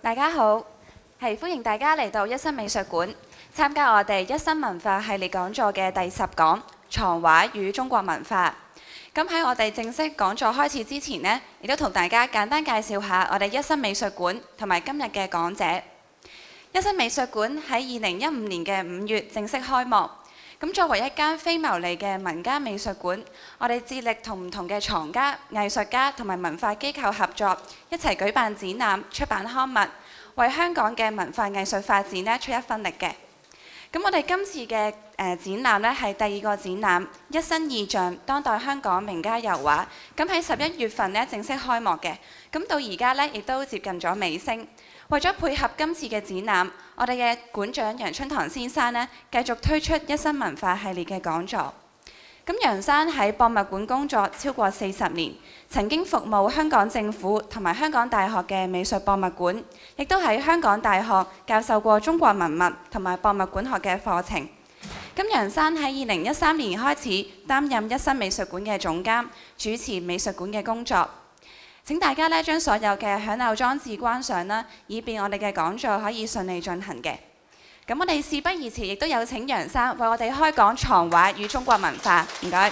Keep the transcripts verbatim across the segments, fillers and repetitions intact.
大家好，係歡迎大家嚟到一新美術館參加我哋一新文化系列講座嘅第十講藏畫與中國文化。咁喺我哋正式講座開始之前呢，亦都同大家簡單介紹下我哋一新美術館同埋今日嘅講者。一新美術館喺二零一五年嘅五月正式開幕。咁作為一間非牟利嘅民間美術館，我哋致力同唔同嘅藏家、藝術家同埋文化機構合作，一齊舉辦展覽、出版刊物，為香港嘅文化藝術發展呢出一分力嘅。咁我哋今次嘅誒、呃、展覽呢係第二個展覽，一新意象當代香港名家油畫。咁喺十一月份呢正式開幕嘅，咁到而家呢亦都接近咗尾聲。為咗配合今次嘅展覽，我哋嘅館長楊春堂先生呢，繼續推出一新文化系列嘅講座。咁楊生喺博物館工作超過四十年，曾經服務香港政府同埋香港大學嘅美術博物館，亦都喺香港大學教授過中國文物同埋博物館學嘅課程。咁楊生喺二零一三年開始擔任一新美術館嘅總監，主持美術館嘅工作。請大家咧將所有嘅響鬧裝置關上啦，以便我哋嘅講座可以順利進行嘅。咁我哋事不宜遲，亦都有請楊生為我哋開講藏畫與中國文化。唔該。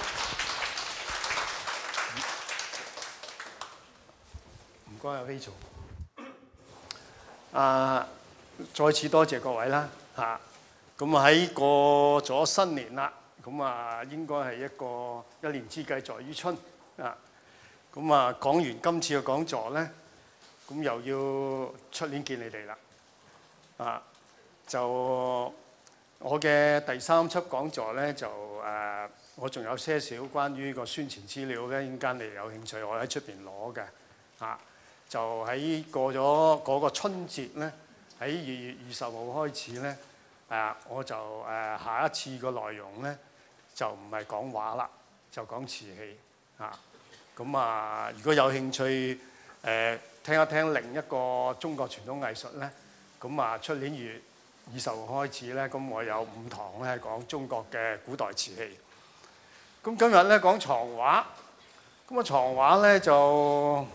唔該啊 Rachel。啊，再次多謝各位啦嚇。咁啊喺過咗新年啦，咁啊應該係一個一年之計在於春啊。咁啊，講完今次嘅講座咧，咁又要出年見你哋啦。啊，就我嘅第三輯講座咧，就誒、啊，我仲有些少關於個宣傳資料咧，陣間你有興趣，我喺出邊攞嘅。啊，就喺過咗嗰個春節咧，喺二月二十號開始咧，誒、啊，我就誒、啊、下一次個內容咧，就唔係講畫啦，就講瓷器啊。咁啊，如果有興趣誒、呃、聽一聽另一個中國傳統藝術咧，咁啊出年二月二十號開始咧，咁我有五堂咧係講中國嘅古代瓷器。咁今日咧講藏畫，咁啊藏畫咧就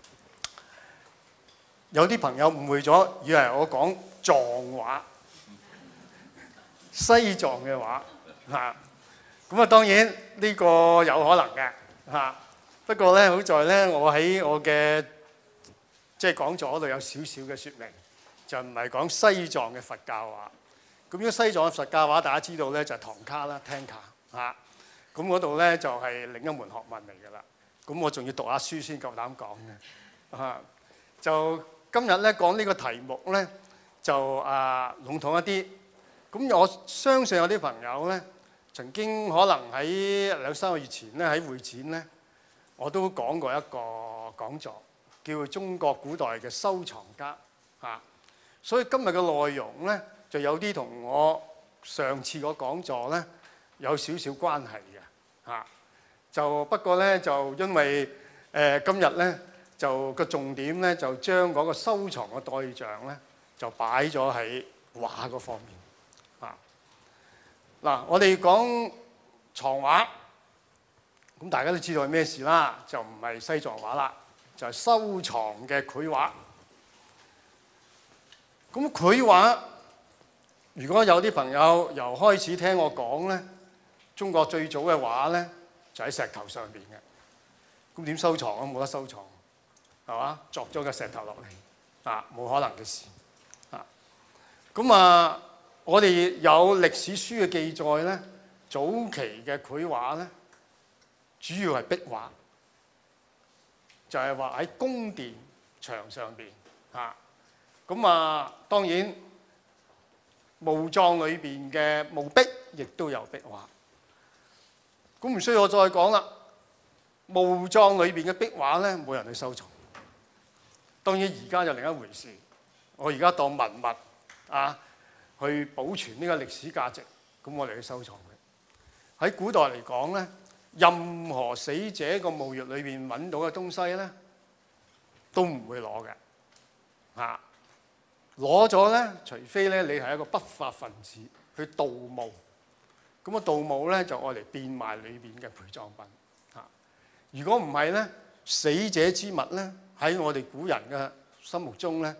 有啲朋友誤會咗，以為我講藏畫，西藏嘅畫嚇。咁啊當然呢個有可能嘅嚇。不過咧，好在咧，我喺我嘅即係講座嗰度有少少嘅説明，就唔係講西藏嘅佛教畫。咁如果西藏嘅佛教畫，大家知道咧就係唐卡啦、聽卡嚇。咁嗰度咧就係另一門學問嚟㗎啦。咁我仲要讀下書先夠膽講嘅嚇。就今日咧講呢個題目咧，就啊籠統一啲。咁我相信有啲朋友咧，曾經可能喺兩三個月前咧喺會展咧。我都講過一個講座，叫做《中國古代嘅收藏家》嚇，所以今日嘅內容咧就有啲同我上次個講座咧有少少關係嘅嚇。就不過咧就因為誒、呃、今日咧就個重點咧就將嗰個收藏嘅對象咧就擺咗喺畫嗰方面嚇。嗱，我哋講藏畫。咁大家都知道係咩事啦，就唔係西藏畫啦，就係、是、收藏嘅繪畫。咁繪畫，如果有啲朋友由開始聽我講咧，中國最早嘅畫咧就喺石頭上邊嘅。咁點收藏啊？冇得收藏，係嘛？鑿咗個石頭落嚟，啊，冇可能嘅事。啊，咁啊，我哋有歷史書嘅記載咧，早期嘅繪畫咧。主要係壁畫，就係話喺宮殿牆上邊嚇。咁啊，當然墓葬裏邊嘅墓壁亦都有壁畫。咁唔需要我再講啦。墓葬裏邊嘅壁畫咧，冇人去收藏。當然而家就另一回事。我而家當文物啊，去保存呢個歷史價值，咁我哋去收藏佢。喺古代嚟講咧。任何死者個墓穴裏邊揾到嘅東西咧，都唔會攞嘅嚇。攞咗咧，除非咧你係一個不法分子去盜墓，咁啊盜墓咧就愛嚟變賣裏邊嘅陪葬品嚇。如果唔係咧，死者之物咧喺我哋古人嘅心目中咧，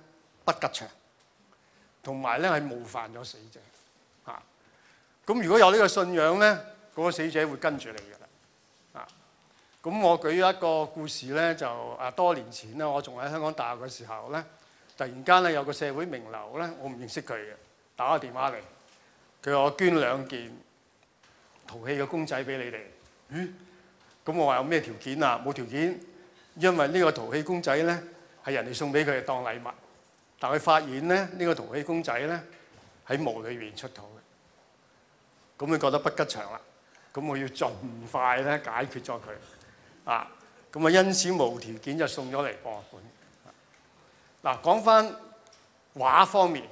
不吉祥，同埋咧係冒犯咗死者嚇。咁如果有呢個信仰咧，嗰個死者會跟住你㗎啦。啊，咁我舉一個故事咧，就啊多年前咧，我仲喺香港大學嘅時候咧，突然間咧有個社會名流咧，我唔認識佢嘅，打個電話嚟，佢話我捐兩件陶器嘅公仔俾你哋。咦？咁我話有咩條件啊？冇條件，因為呢個陶器公仔咧係人哋送俾佢當禮物，但佢發現咧呢個陶器公仔咧喺墓裏邊出土嘅，咁佢覺得不吉祥啦。咁我要盡快咧解決咗佢啊！咁啊，因此無條件就送咗嚟博物館。嗱，講翻畫方面，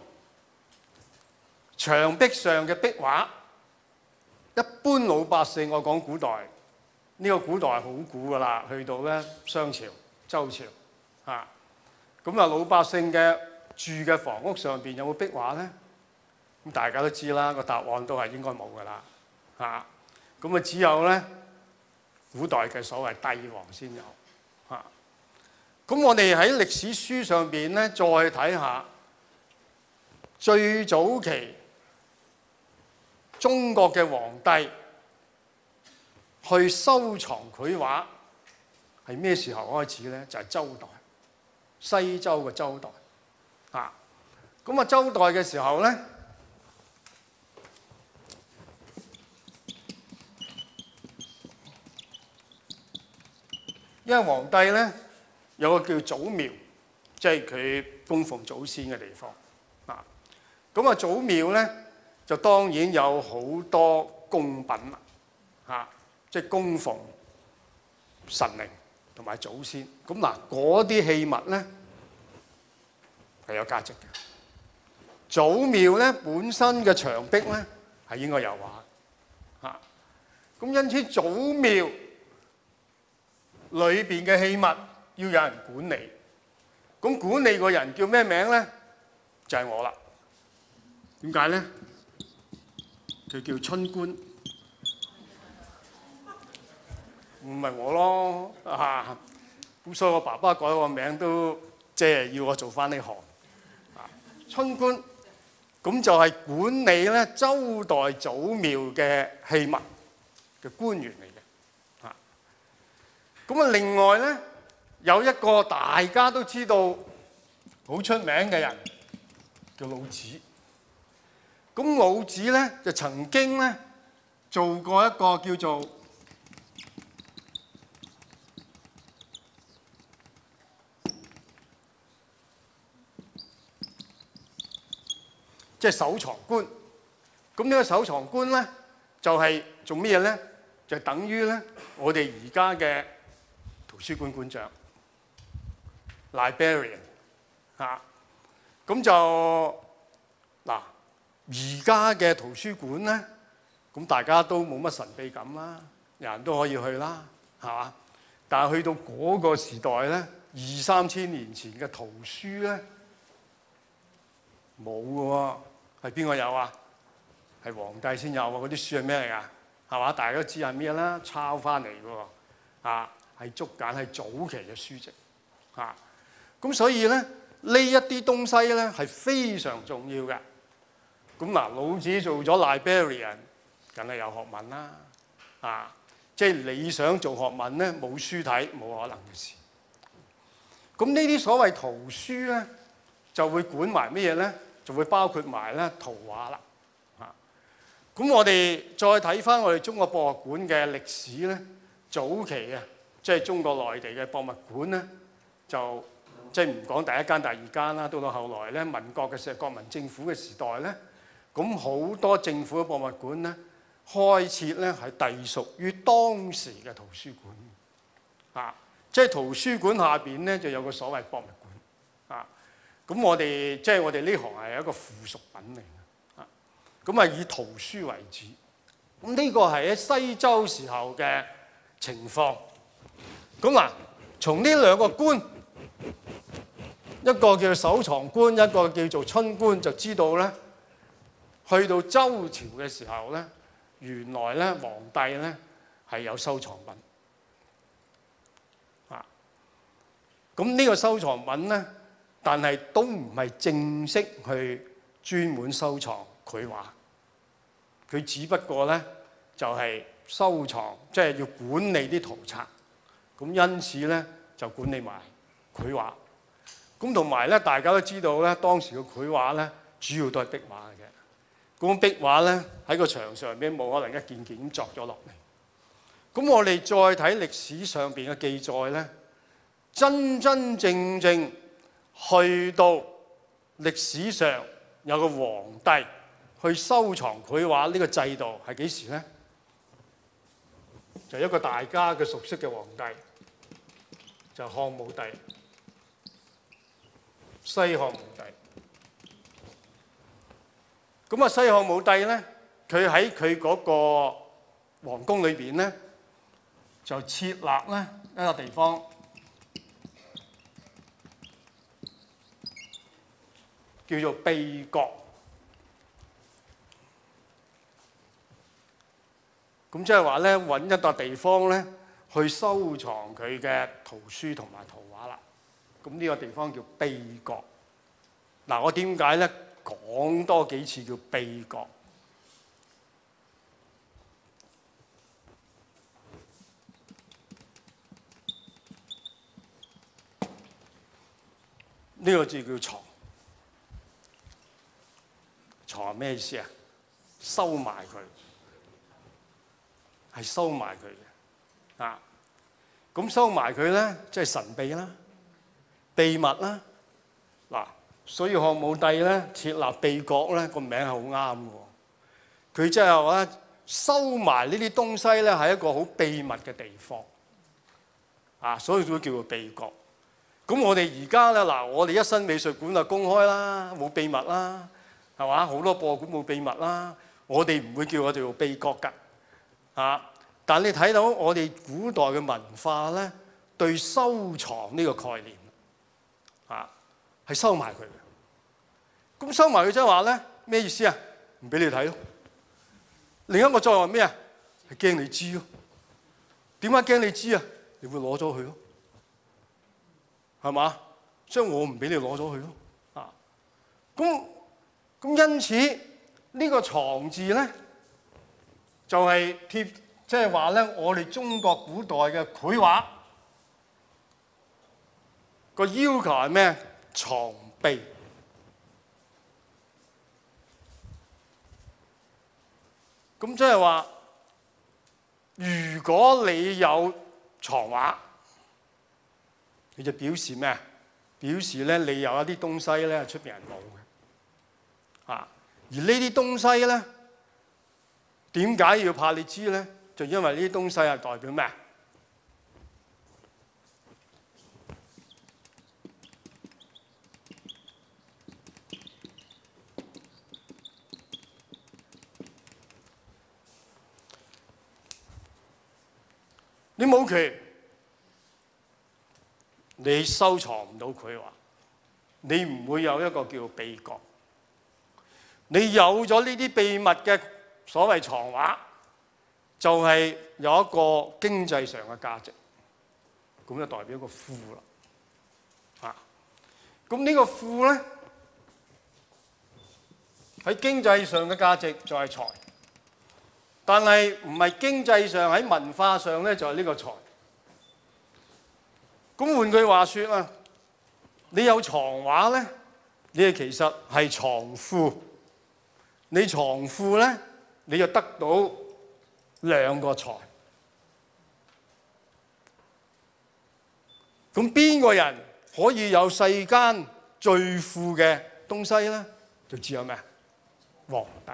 牆壁上嘅壁畫，一般老百姓我講古代，呢個古代係好古噶啦，去到咧商朝、周朝啊。咁啊，老百姓嘅住嘅房屋上邊有冇壁畫咧？咁大家都知啦，個答案都係應該冇噶啦嚇。咁啊，只有咧古代嘅所謂帝王先有嚇。咁我哋喺歷史書上邊咧，再睇下最早期中國嘅皇帝去收藏繪畫係咩時候開始咧？就係周代，西周嘅周代嚇。咁啊，周代嘅時候咧，因為皇帝咧有個叫祖廟，即係佢供奉祖先嘅地方啊。咁啊，祖廟咧就當然有好多供品啦，嚇，即係供奉神靈同埋祖先。咁嗱，嗰啲器物咧係有價值嘅。祖廟咧本身嘅牆壁咧係應該有畫嚇。咁因此祖廟裏邊嘅器物要有人管理，咁管理個人叫咩名咧？就係我啦。點解咧？佢叫春官，唔係我咯啊！咁所以我爸爸改個名都即係要我做翻呢行啊。春官咁就係管理咧周代祖廟嘅器物嘅官員嚟嘅。咁啊，另外咧有一個大家都知道好出名嘅人叫老子。咁老子咧就曾經咧做過一個叫做即係搜藏官。咁呢個搜藏官咧就係做咩嘢咧？就等於咧我哋而家嘅圖書館館長 librarian 嚇。咁就嗱。而家嘅圖書館咧，咁大家都冇乜神秘感啦，人人都可以去啦，係嘛？但係去到嗰個時代咧，二三千年前嘅圖書咧，冇嘅喎，係邊個有啊？係皇帝先有喎。嗰啲書係咩嚟㗎？係嘛？大家都知係咩啦？抄翻嚟嘅喎，啊，係竹簡，係早期嘅書籍，啊，咁所以咧呢一啲東西咧係非常重要嘅。咁嗱，老子做咗 librarian， 梗係有學問啦，啊，即係你想做學問咧，冇書睇冇可能嘅事。咁呢啲所謂圖書咧，就會管埋咩嘢咧？就會包括埋咧圖畫啦，啊。咁我哋再睇翻我哋中國博物館嘅歷史咧，早期啊，即係中國內地嘅博物館咧，就即係唔講第一間、第二間啦，到到後來咧，民國嘅時候，國民政府嘅時代咧。咁好多政府嘅博物館咧，開設咧係隸屬於當時嘅圖書館，啊，即係圖書館下邊咧就有個所謂博物館，啊，咁我哋即係我哋呢行係一個附屬品嚟嘅，啊，咁啊以圖書為主，咁呢個係喺西周時候嘅情況。咁嗱，從呢兩個官，一個叫做搜藏官，一個叫做春官，就知道咧。去到周朝嘅時候咧，原來咧皇帝咧係有收藏品，啊，咁呢個收藏品咧但係都唔係正式去專門收藏繪畫。佢只不過咧就係收藏，即係要管理啲圖冊。咁因此咧就管理埋繪畫。咁同埋咧，大家都知道咧，當時嘅繪畫咧主要都係壁畫嘅啫。咁壁畫咧喺個牆上邊冇可能一件件咁作咗落嚟。咁我哋再睇歷史上邊嘅記載咧，真真正正去到歷史上有個皇帝去收藏繪畫呢個制度係幾時咧？就一個大家嘅熟悉嘅皇帝，就係漢武帝。西漢武帝，咁啊西漢武帝咧，佢喺佢嗰個皇宮裏邊咧，就設立咧一個地方，叫做秘閣。咁即係話咧，揾一笪地方咧，去收藏佢嘅圖書同埋圖畫啦。咁呢個地方叫秘閣。嗱，我點解咧講多幾次叫秘閣？呢個字叫藏。藏係咩意思啊？收埋佢，係收埋佢嘅啊！咁收埋佢咧，即係神秘啦。秘密啦，嗱，所以漢武帝咧設立秘閣咧個名係好啱嘅。佢即係話收埋呢啲東西咧係一個好秘密嘅地方，啊，所以都叫做秘閣。咁我哋而家咧嗱，我哋一新美術館就公開啦，冇秘密啦，係嘛？好多博物館冇秘密啦，我哋唔會叫我哋做秘閣㗎，啊！但你睇到我哋古代嘅文化咧，對收藏呢個概念。啊，係收埋佢嘅。咁收埋佢即係話咧咩意思啊？唔俾你睇咯。另一個作用係咩啊？係驚你知咯。點解驚你知啊？你會攞咗佢咯，係嘛？所以我唔俾你攞咗佢咯。啊，咁咁因此呢個藏字咧，就係貼，即係話咧，我哋中國古代嘅繪畫。個要求係咩？藏秘。咁即係話，如果你有藏畫，你就表示咩？表示咧你有一啲東西咧係出邊人冇嘅。啊，而呢啲東西咧，點解要怕你知咧？就因為呢啲東西係代表咩？你冇權，你收藏唔到繪畫，你唔會有一個叫秘閣。你有咗呢啲秘密嘅所謂藏畫，就係有一個經濟上嘅價值，咁就代表一個富啦。啊，咁呢個富咧喺經濟上嘅價值就係財。但係唔係經濟上，喺文化上咧就係呢個財。咁換句話說啊，你有藏畫咧，你其實係藏富。你藏富咧，你就得到兩個財。咁邊個人可以有世間最富嘅東西咧？就只有咩？皇帝。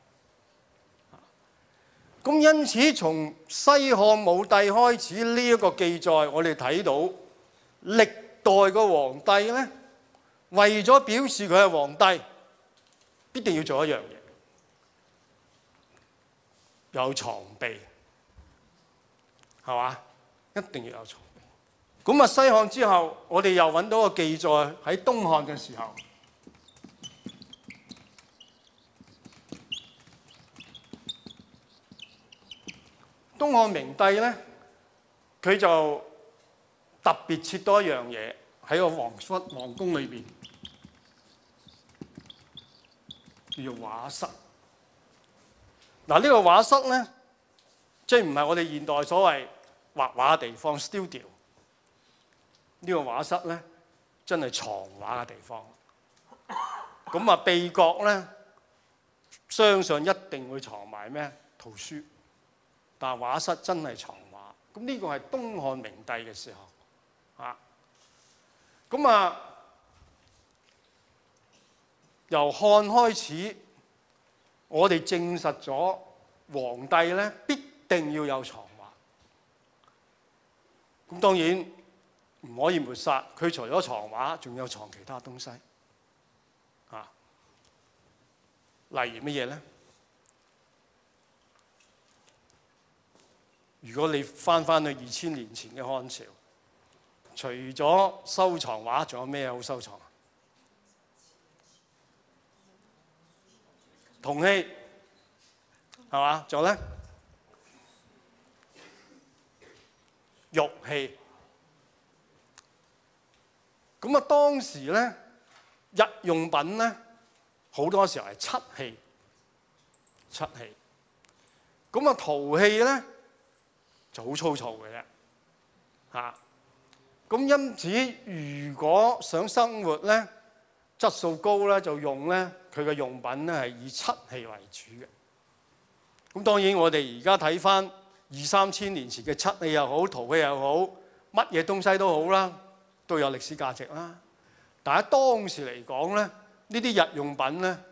咁因此，從西漢武帝開始呢一個記載，我哋睇到歷代個皇帝咧，為咗表示佢係皇帝，必定要做一樣嘢，有藏秘，係嘛？一定要有藏秘。咁啊，西漢之後，我哋又揾到個記載喺東漢嘅時候。東漢明帝咧，佢就特別設多一樣嘢喺個皇室皇宮裏邊， 叫做畫室。嗱，呢個畫室咧，即係唔係我哋現代所謂畫畫嘅地方 studio。呢個畫室咧，真係藏畫嘅地方。咁啊，秘閣咧，相信一定會藏埋咩圖書，但係畫室真係藏畫。咁呢個係東漢明帝嘅時候啊。咁啊，由漢開始，我哋證實咗皇帝咧必定要有藏畫。咁當然唔可以抹殺，佢除咗藏畫，仲有藏其他東西。啊，例如乜嘢咧？如果你翻翻去二千年前嘅漢朝，除咗收藏畫，仲有咩好收藏？銅器係嘛？仲有咧？玉器。咁啊，當時咧日用品咧好多時候係漆器，漆器。咁啊，陶器咧就好粗糙嘅啫，嚇。咁因此，如果想生活咧質素高咧，就用咧佢嘅用品咧係以漆器為主嘅。咁當然我哋而家睇翻二三千年前嘅漆器又好，陶器又好，乜嘢東西都好啦，都有歷史價值啦。但喺當時嚟講咧，呢啲日用品咧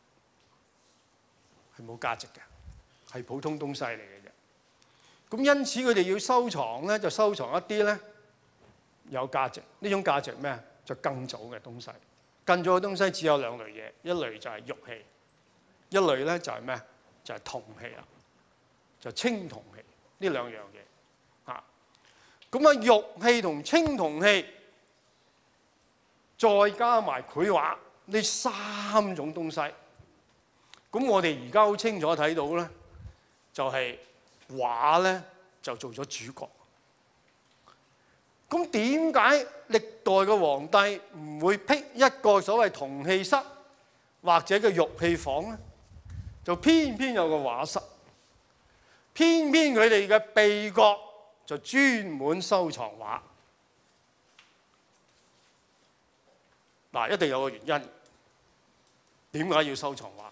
係冇價值嘅，係普通東西嚟嘅啫。咁因此佢哋要收藏咧，就收藏一啲咧有價值。呢種價值咩？就更早嘅東西。更早嘅東西只有兩類嘢，一類就係玉器，一類咧就係咩？就係銅器啦，就青銅器呢兩樣嘢。啊，咁啊玉器同青銅器，再加埋繪畫呢三種東西。咁我哋而家好清楚睇到咧，就係畫咧就做咗主角。咁點解歷代嘅皇帝唔會闢一個所謂銅器室或者嘅玉器房咧？就偏偏有個畫室，偏偏佢哋嘅秘閣就專門收藏畫。嗱，一定有個原因，點解要收藏畫？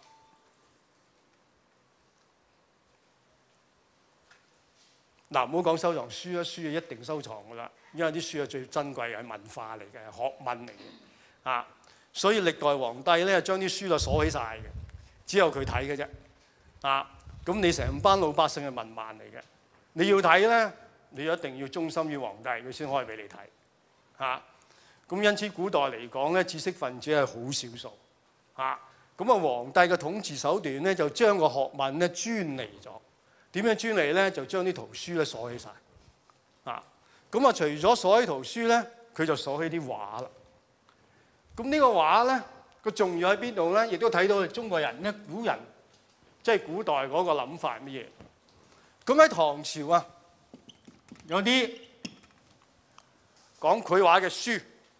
嗱，唔好講收藏書啦，書係一定收藏噶啦，因為啲書係最珍貴嘅，係文化嚟嘅，係學問嚟嘅啊。所以歷代皇帝咧，將啲書就鎖起晒嘅，只有佢睇嘅啫啊。咁你成班老百姓係文盲嚟嘅，你要睇咧，你一定要忠心於皇帝，佢先可以俾你睇啊。咁因此古代嚟講咧，知識分子係好少數啊。咁啊，皇帝嘅統治手段咧，就將個學問咧專利咗。點樣專利咧？就將啲圖書咧鎖起晒啊！咁啊，除咗鎖起圖書咧，佢就鎖起啲畫啦。咁呢個畫咧，個重要喺邊度咧？亦都睇到我哋中國人咧，古人即係古代嗰個諗法係乜嘢？咁喺唐朝啊，有啲講繪畫嘅書。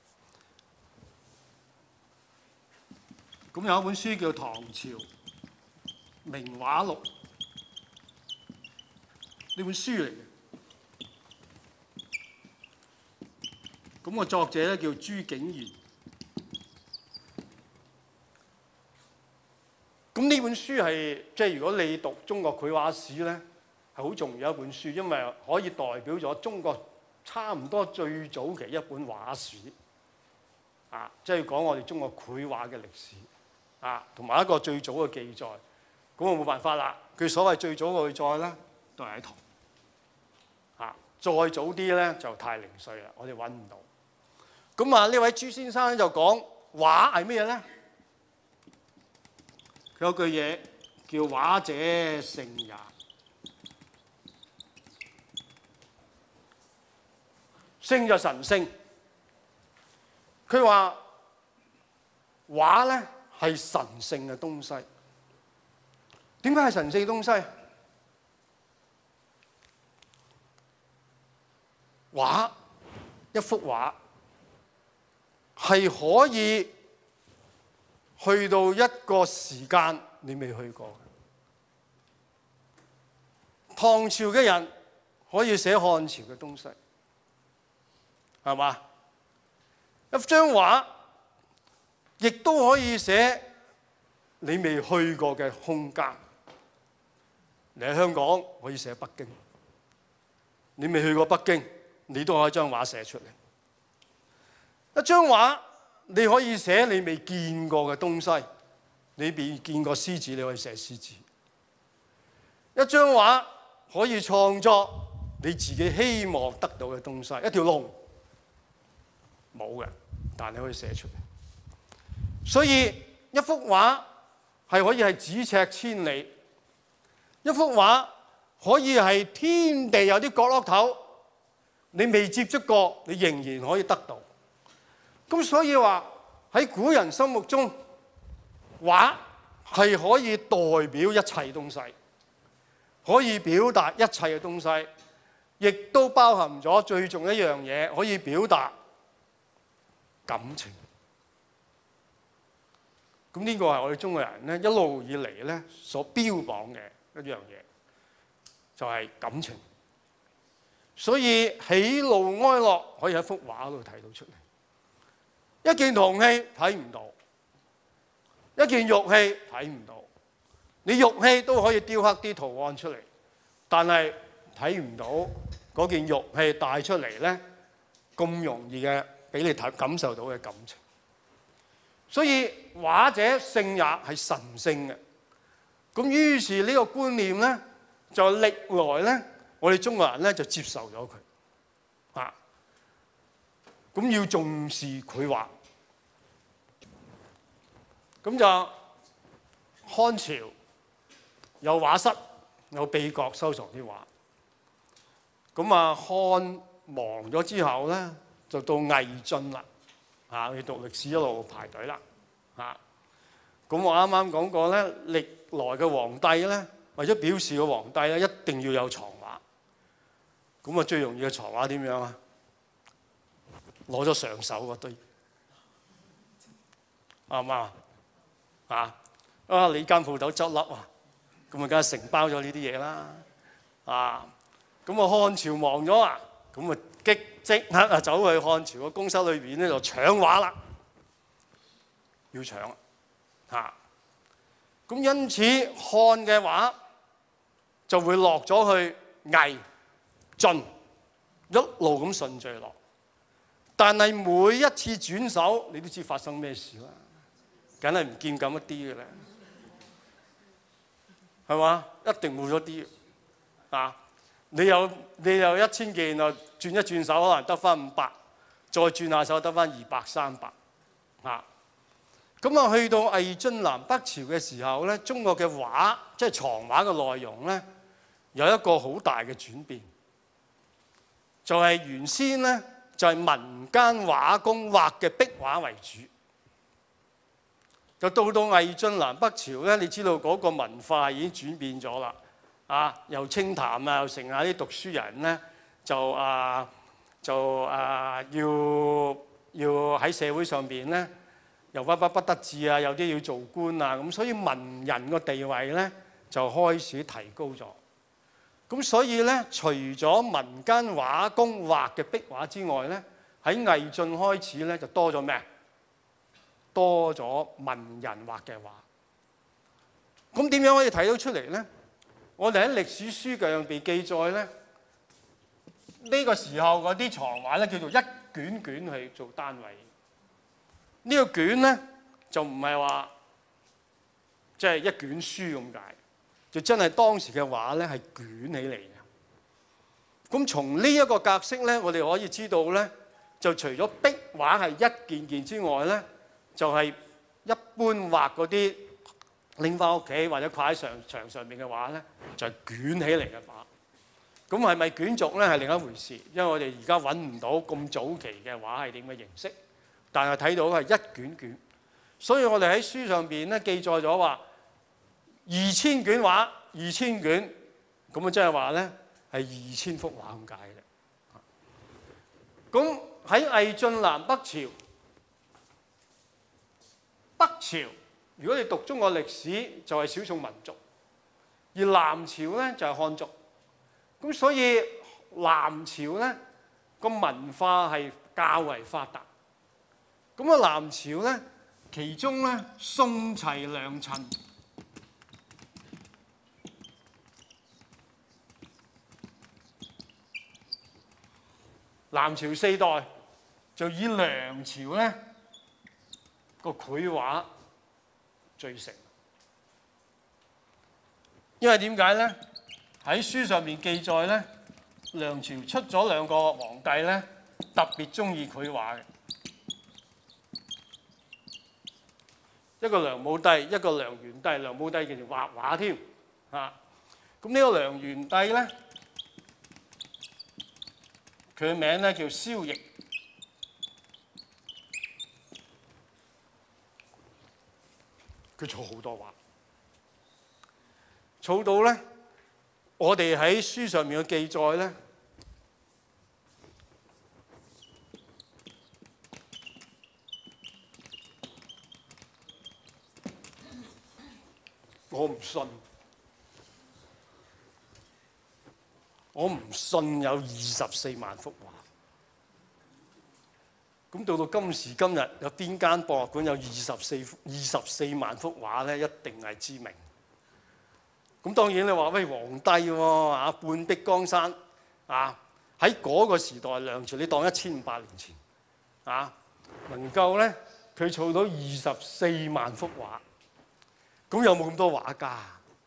咁有一本書叫《唐朝名畫錄》。呢本書嚟嘅，咁個作者咧叫朱景賢。咁呢本書係即係如果你讀中國繪畫史咧，係好重要一本書，因為可以代表咗中國差唔多最早期一本畫史啊，即係講我哋中國繪畫嘅歷史啊，同埋一個最早嘅記載。咁我冇辦法啦，佢所謂最早嘅記載咧，都係喺唐。再早啲咧就太零碎啦，我哋揾唔到。咁啊，呢位朱先生咧就講畫係咩咧？佢有句嘢叫畫者聖也。聖就神聖。佢話畫咧係神聖嘅東西。點解係神聖嘅東西？畫一幅畫係可以去到一個時間你未去過。唐朝嘅人可以寫漢朝嘅東西，係嘛？一張畫亦都可以寫你未去過嘅空間。你喺香港可以寫北京，你未去過北京，你都可以將畫寫出嚟。一張畫你可以寫你未見過嘅東西，你未見過獅子，你可以寫獅子。一張畫可以創作你自己希望得到嘅東西，一條龍冇嘅，但你可以寫出嚟。所以一幅畫係可以係咫尺千里，一幅畫可以係天地有啲角落頭，你未接觸過，你仍然可以得到。咁所以話喺古人心目中，畫係可以代表一切東西，可以表達一切嘅東西，亦都包含咗最重要一樣嘢，可以表達感情。咁呢個係我哋中國人咧一路以嚟咧所標榜嘅一樣嘢，就係感情。所以喜怒哀樂可以喺幅畫度睇到出嚟。一件銅器睇唔到，一件玉器睇唔到。你玉器都可以雕刻啲圖案出嚟，但係睇唔到嗰件玉器帶出嚟咧咁容易嘅俾你睇感受到嘅感情。所以畫者聖也係神聖嘅。咁於是呢個觀念咧就歷來咧我哋中國人咧就接受咗佢啊。咁要重視繪畫。咁就漢朝有畫室，有秘閣收藏啲畫。咁啊漢亡咗之後咧，就到魏晉啦。嚇，你讀歷史一路排隊啦。嚇，咁我啱啱講過咧，歷來嘅皇帝咧，為咗表示個皇帝咧，一定要有藏畫。咁啊最容易嘅藏畫點樣啊？攞咗上手嗰堆，啱唔啱？啊！啊！你間鋪頭執笠啊，咁啊梗係承包咗呢啲嘢啦。啊！咁啊漢朝亡咗啊，咁啊即即刻啊走去漢朝嘅宮室裏邊咧就搶畫啦，要搶啊！咁因此漢嘅畫就會落咗去魏晉，一路咁順序落。但係每一次轉手，你都知發生咩事啦。梗係唔見咁一啲嘅啦，係嘛？一定冇咗啲啊！你有你有一千件啊，轉一轉手可能得翻五百，再轉下手得翻二百三百啊！咁啊，去到魏晉南北朝嘅時候咧，中國嘅畫即係藏畫嘅內容咧，有一個好大嘅轉變，就係、是、原先咧就係、是、民間畫工畫嘅壁畫為主。就到到魏晉南北朝咧，你知道嗰個文化已經轉變咗啦，啊，又清談啊，又剩下啲讀書人咧，就啊就啊要要喺社會上邊咧，又屈屈不得志啊，有啲要做官啊，咁所以文人個地位咧就開始提高咗。咁所以咧，除咗民間畫工畫嘅壁畫之外咧，喺魏晉開始咧就多咗咩？多咗文人畫嘅畫，咁點樣可以睇到出嚟咧？我哋喺歷史書上邊記載咧，呢個時候嗰啲藏畫咧叫做一卷卷去做單位。呢個卷咧就唔係話即係一卷書咁解，就真係當時嘅畫咧係捲起嚟嘅。咁從呢一個格式咧，我哋可以知道咧，就除咗壁畫係一件件之外咧，就係一般畫嗰啲拎翻屋企或者掛喺牆牆上面嘅畫咧，就係捲起嚟嘅畫。咁係咪卷軸咧係另一回事，因為我哋而家揾唔到咁早期嘅畫係點嘅形式，但係睇到係一卷卷。所以我哋喺書上邊咧記載咗話二千卷畫，二千卷，咁啊即係話咧係二千幅畫咁解嘅。咁喺魏晉南北朝。北朝如果你讀中國歷史，就係少數民族，而南朝咧就係漢族。咁所以南朝咧個文化係較為發達。咁啊南朝咧，其中咧宋齊梁陳南朝四代就以梁朝咧個繪畫最盛，因為點解咧？喺書上面記載咧，梁朝出咗兩個皇帝咧，特別中意繪畫嘅，一個梁武帝，一個梁元帝。梁武帝叫做畫畫添嚇。咁呢個梁元帝咧，佢嘅名咧叫蕭翼。佢儲好多畫，儲到咧，我哋喺書上面嘅記載咧，我唔信，我唔信有二十四萬幅畫。咁到到今時今日，有邊間博物館有二十四二十四萬幅畫咧？一定係知名。咁當然你話喂，皇帝喎啊，半壁江山啊，喺嗰個時代梁朝，你當一千五百年前啊，能夠咧佢儲到二十四萬幅畫，咁有冇咁多畫家？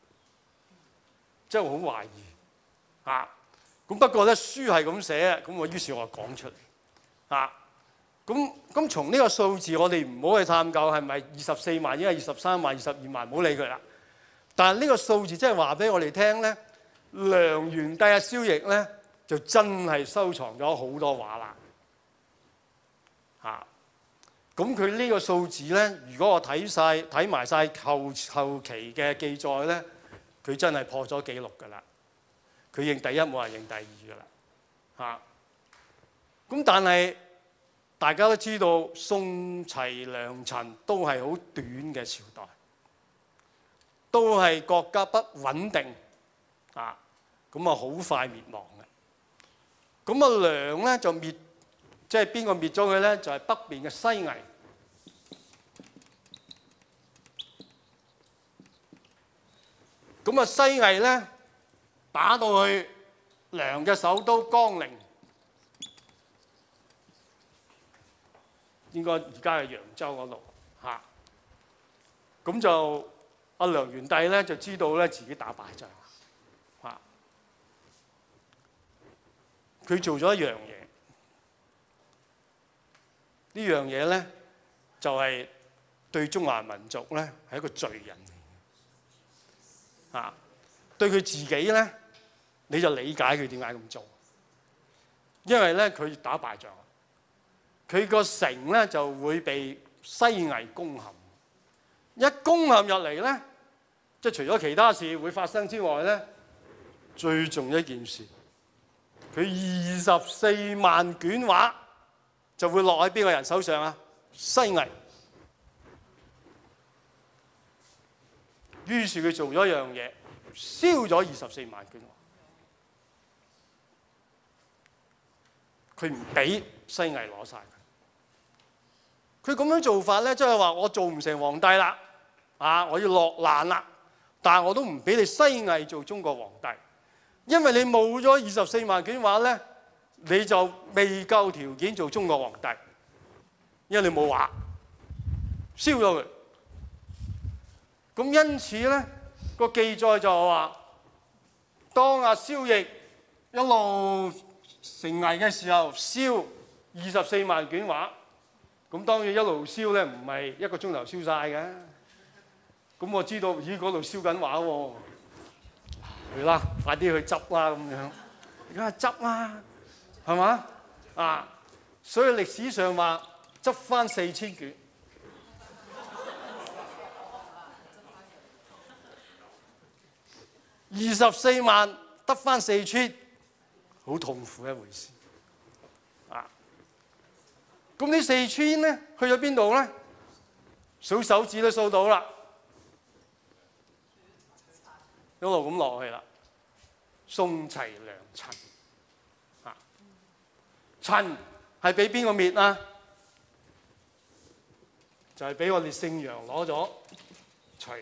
真係好懷疑啊！咁不過咧書係咁寫，咁我於是我就講出嚟啊。咁咁從呢個數字，我哋唔好去探究係咪二十四萬，因為二十三萬、二十二萬，唔好理佢啦。但係呢個數字真係話俾我哋聽咧，梁元帝阿蕭翼咧就真係收藏咗好多畫啦。嚇！咁佢呢個數字咧，如果我睇晒睇埋晒後後期嘅記載咧，佢真係破咗紀錄㗎啦。佢認第一，冇人認第二㗎啦。嚇！咁但係大家都知道，宋齊梁陳都係好短嘅朝代，都係國家不穩定啊，咁啊好快滅亡嘅。咁啊梁咧就滅，即係邊個滅咗佢咧？就係北邊嘅西魏。咁啊西魏咧打到去梁嘅首都江陵。應該而家係揚州嗰度嚇，咁就阿梁元帝咧就知道咧自己打敗仗嚇，佢做咗一樣嘢，呢樣嘢咧就係對中華民族咧係一個罪人嚟嘅嚇，對佢自己咧你就理解佢點解咁做，因為咧佢打敗仗。佢個城咧就會被西魏攻陷，一攻陷入嚟咧，即係除咗其他事會發生之外咧，最重要一件事，佢二十四萬卷畫就會落喺邊個人手上啊？西魏。於是佢做咗一樣嘢，燒咗二十四萬卷畫，佢唔俾西魏攞晒。佢咁樣做法咧，即係話我做唔成皇帝啦，啊，我要落難啦，但係我都唔俾你西魏做中國皇帝，因為你冇咗二十四萬卷畫咧，你就未夠條件做中國皇帝，因為你冇畫，燒咗佢。咁因此咧，個記載就係話，當阿蕭翼一路成危嘅時候，燒二十四萬卷畫。咁當然一路燒咧，唔係一個鐘頭燒晒嘅。咁我知道，咦嗰度燒緊畫喎，去啦，快啲去執啦咁樣。而家執啦，係嘛啊？所以歷史上話執翻四千卷，二十四萬得翻四千，好痛苦一回事。咁呢四千咧去咗邊度咧？數手指都數到啦， 一路咁落去啦。宋齊梁陳啊，陳係俾邊個滅啊？就係俾我哋聖陽攞咗隋，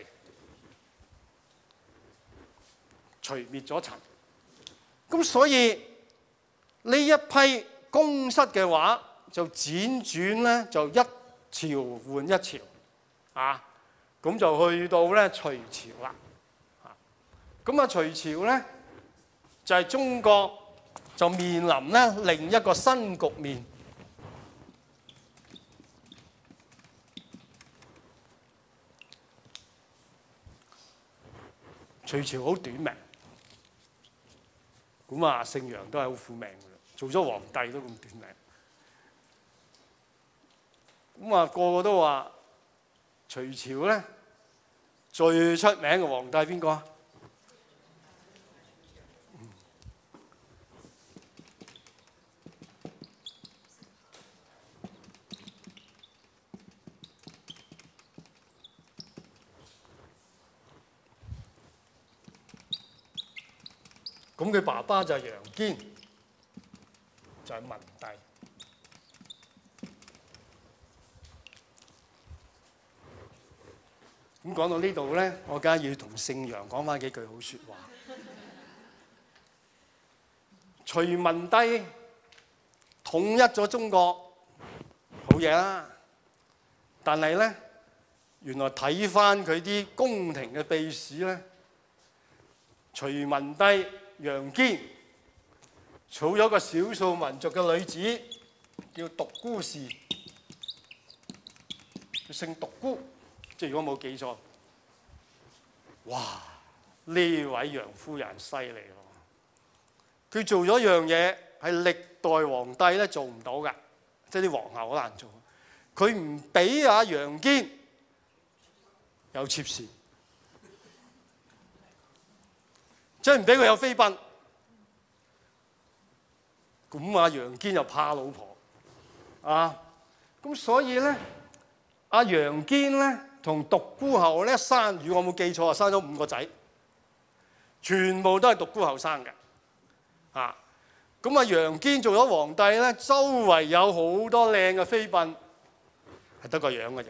隋滅咗陳。咁所以呢一批宮室嘅話就輾轉咧，就一朝換一朝啊，咁就去到咧隋朝啦。咁啊隋朝咧就係、是、中國就面臨咧另一個新局面。隋朝好短命，咁啊聖陽都係好苦命嘅，做咗皇帝都咁短命。咁啊個個都話隋朝咧最出名嘅皇帝係邊個啊？咁佢爸爸就係楊堅，就係、是、文帝。咁講到呢度咧，我梗係要同聖陽講翻幾句好説話。隋文帝統一咗中國，好嘢啦。但係咧，原來睇翻佢啲宮廷嘅秘史咧，隋文帝楊堅娶咗個少數民族嘅女子，叫獨孤氏，姓獨孤，即係如果冇記錯。哇！呢位楊夫人犀利喎，佢做咗樣嘢係歷代皇帝咧做唔到㗎，即係啲皇后好難做。佢唔俾阿楊堅有妾侍。即係唔俾佢有妃嬪，咁阿楊堅又怕老婆啊，咁所以咧，阿楊堅咧同獨孤后咧生，如果我冇記錯啊，生咗五個仔，全部都係獨孤后生嘅，啊，咁阿楊堅做咗皇帝咧，周圍有好多靚嘅妃嬪，係得個樣嘅啫，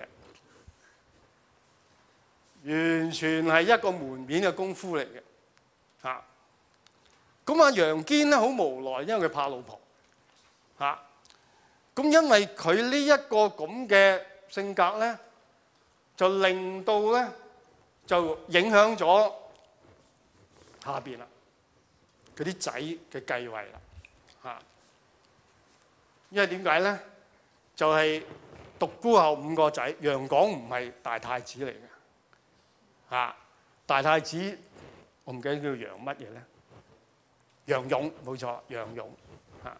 完全係一個門面嘅功夫嚟嘅。嚇！咁阿楊堅咧好無奈，因為佢怕老婆嚇。咁因為佢呢一個咁嘅性格咧，就令到咧就影響咗下邊啦，佢啲仔嘅繼位啦嚇。因為點解咧？就係、是、獨孤後五個仔，楊廣唔係大太子嚟嘅嚇，大太子。我唔記得叫楊乜嘢咧？楊勇冇錯，楊勇嚇。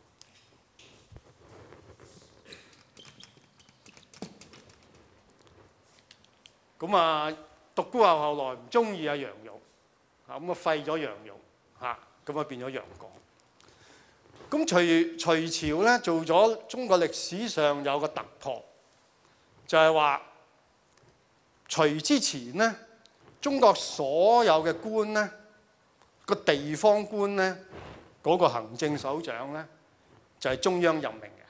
咁啊，獨孤後後來唔中意阿楊勇，嚇咁啊廢咗楊勇嚇，咁啊變咗楊廣。咁隋隋朝咧做咗中國歷史上有個突破，就係話隋之前咧。中國所有嘅官咧，個地方官咧，嗰、那個行政首長咧，就係、是、中央任命嘅。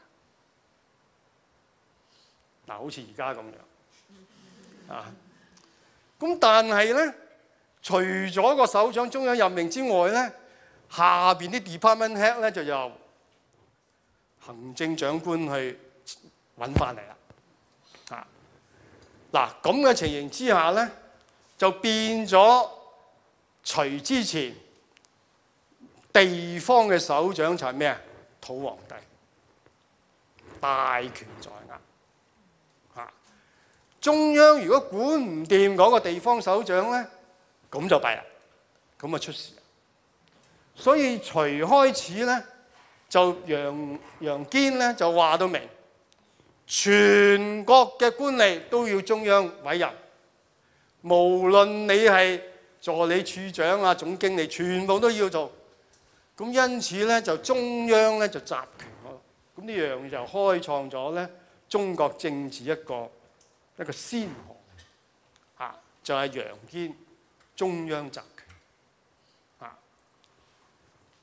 嗱，好似而家咁樣啊。咁但係咧，除咗個首長中央任命之外咧，下邊啲 department head 咧就由行政長官去揾翻嚟啦。啊，嗱咁嘅情形之下咧。就變咗隋之前地方嘅首長就係咩啊？土皇帝，大權在握嚇。中央如果管唔掂嗰個地方首長咧，咁就弊啦，咁啊出事。所以隋開始咧，就楊楊堅咧就話到明，全國嘅官吏都要中央委任。無論你係助理處長啊、總經理，全部都要做。咁因此咧，就中央咧就集權咯。咁呢樣就開創咗咧中國政治一個一個先河嚇，就係楊堅中央集權。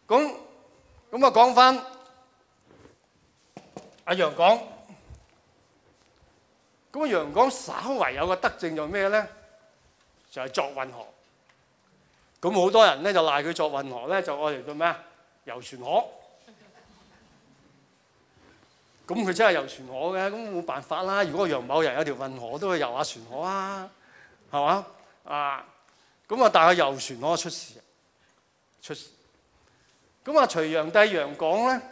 咁咁啊，講翻阿楊廣。咁啊，楊廣稍為有個德政就咩咧？就係作運河。咁好多人咧就賴佢作運河咧，就愛嚟做咩啊？遊船河。咁佢真係遊船河嘅，咁冇辦法啦。如果楊某人有條運河，都去遊下船河啊，係嘛？啊，咁啊，但係遊船河出事，出事。咁啊，隋煬帝楊廣咧，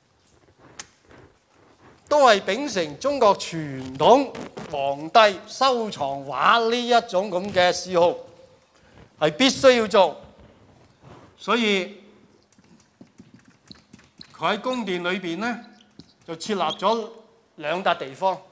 都係秉承中國傳統皇帝收藏畫呢一種咁嘅嗜好，係必須要做。所以佢喺宮殿裏邊咧，就設立咗兩笪地方，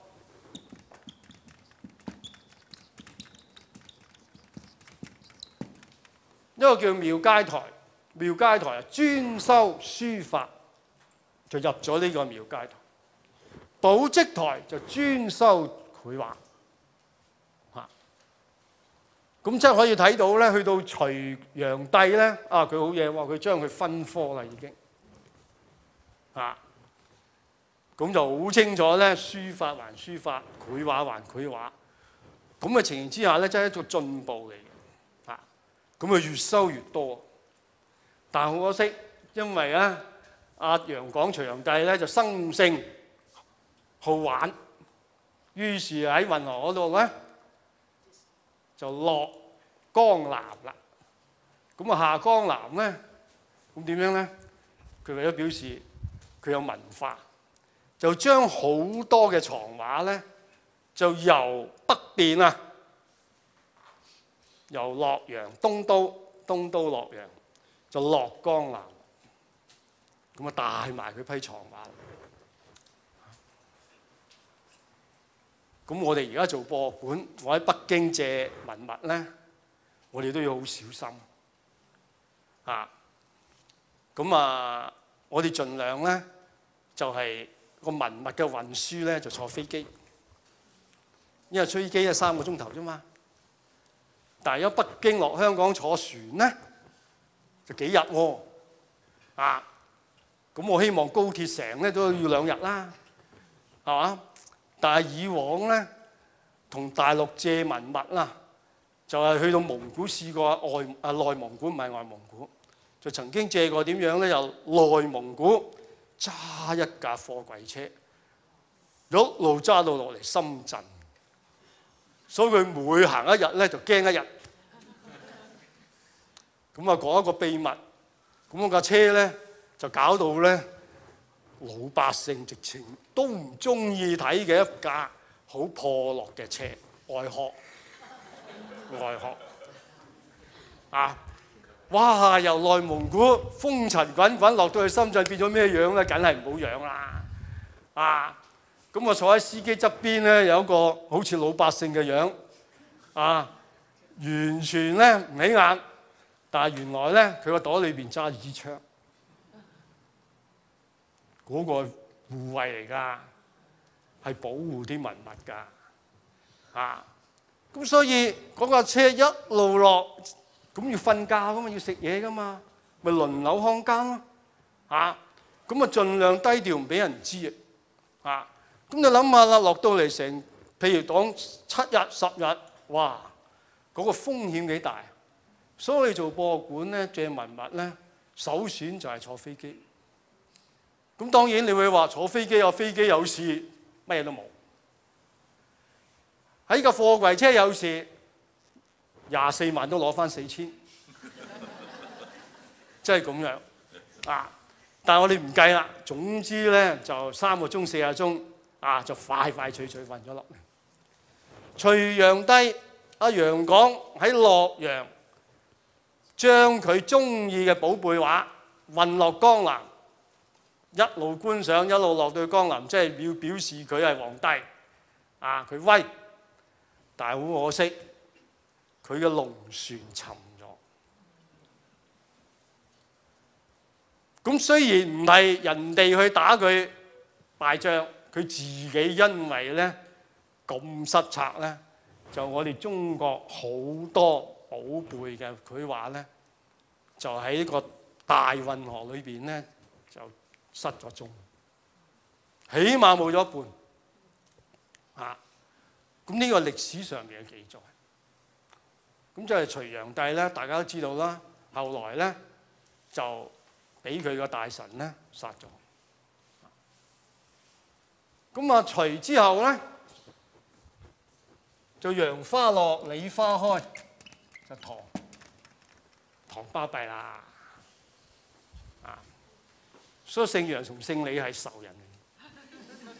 一個叫廟街台，廟街台啊專修書法，就入咗呢個廟街台。寶積台就專修繪畫，嚇。咁即係可以睇到咧，去到隋煬帝咧，啊佢好嘢喎，佢將佢分科啦已經，嚇。咁就好清楚咧，書法還書法，繪畫還繪畫。咁嘅情形之下咧，真係一個進步嚟嘅，嚇。咁啊越收越多，但係好可惜，因為咧阿楊廣隋煬帝咧就生性好玩，於是喺運河嗰度咧就落江南啦。咁啊下江南咧，咁點樣咧？佢為咗表示佢有文化，就將好多嘅藏畫咧，就由北邊啊，由洛陽東都東都洛陽就落江南，咁啊帶埋佢批藏畫。咁我哋而家做博物館，我喺北京借文物咧，我哋都要好小心啊！咁啊，我哋盡量咧就係、是、個文物嘅運輸咧就坐飛機，因為飛機係三個鐘頭啫嘛。但係如果北京落香港坐船咧，就幾日喎啊！咁我希望高鐵成咧都要兩日啦，係嘛？但係以往咧，同大陸借文物啦，就係、是、去到蒙古試過外啊內蒙古唔係外蒙古，就曾經借過點樣咧？由內蒙古揸一架貨櫃車，一路揸到落嚟深圳，所以佢每行一日咧就驚一日。咁啊講一個秘密，咁架車咧就搞到咧老百姓直情都唔中意睇嘅一架好破落嘅車，外殼，外殼啊！哇！由內蒙古風塵滾滾落到去深圳，變咗咩樣咧？梗係唔好樣啦！啊！咁我坐喺司機側邊咧，有一個好似老百姓嘅樣啊，完全咧唔起眼，但係原來咧佢個袋裏邊揸住支槍。嗰個護衛嚟㗎，係保護啲文物㗎，啊！咁所以嗰架車一路落，咁要瞓覺㗎嘛，要食嘢㗎嘛，咪輪流看更咯，啊！咁啊盡量低調，唔俾人知啊！咁你諗下啦，落到嚟成，譬如講七日十日，哇！嗰個風險幾大，所以做博物館咧，借文物咧，首選就係坐飛機。咁當然你會話坐飛機有飛機有事，乜嘢都冇。喺個貨櫃車有事，廿四萬都攞翻四千，即係咁樣啊！但係我哋唔計啦，總之咧就三個鐘四個鐘啊，就快快脆脆運咗落嚟。隋煬帝阿楊廣喺洛陽將佢中意嘅寶貝畫運落江南。一路觀賞，一路落到江南，即係要表示佢係皇帝，啊佢威。但係好可惜，佢嘅龍船沉咗。咁雖然唔係人哋去打佢敗仗，佢自己因為咧咁失策咧，就我哋中國好多寶貝嘅繪畫咧，就喺個大運河裏邊咧就失咗蹤，起碼冇咗一半啊！咁呢個歷史上面嘅記載，咁就係隋煬帝咧，大家都知道啦。後來咧就俾佢個大臣咧殺咗。咁啊，隋之後咧就楊花落，李花開，就唐唐巴閉啦。啊，所以姓楊同姓李係仇人嚟，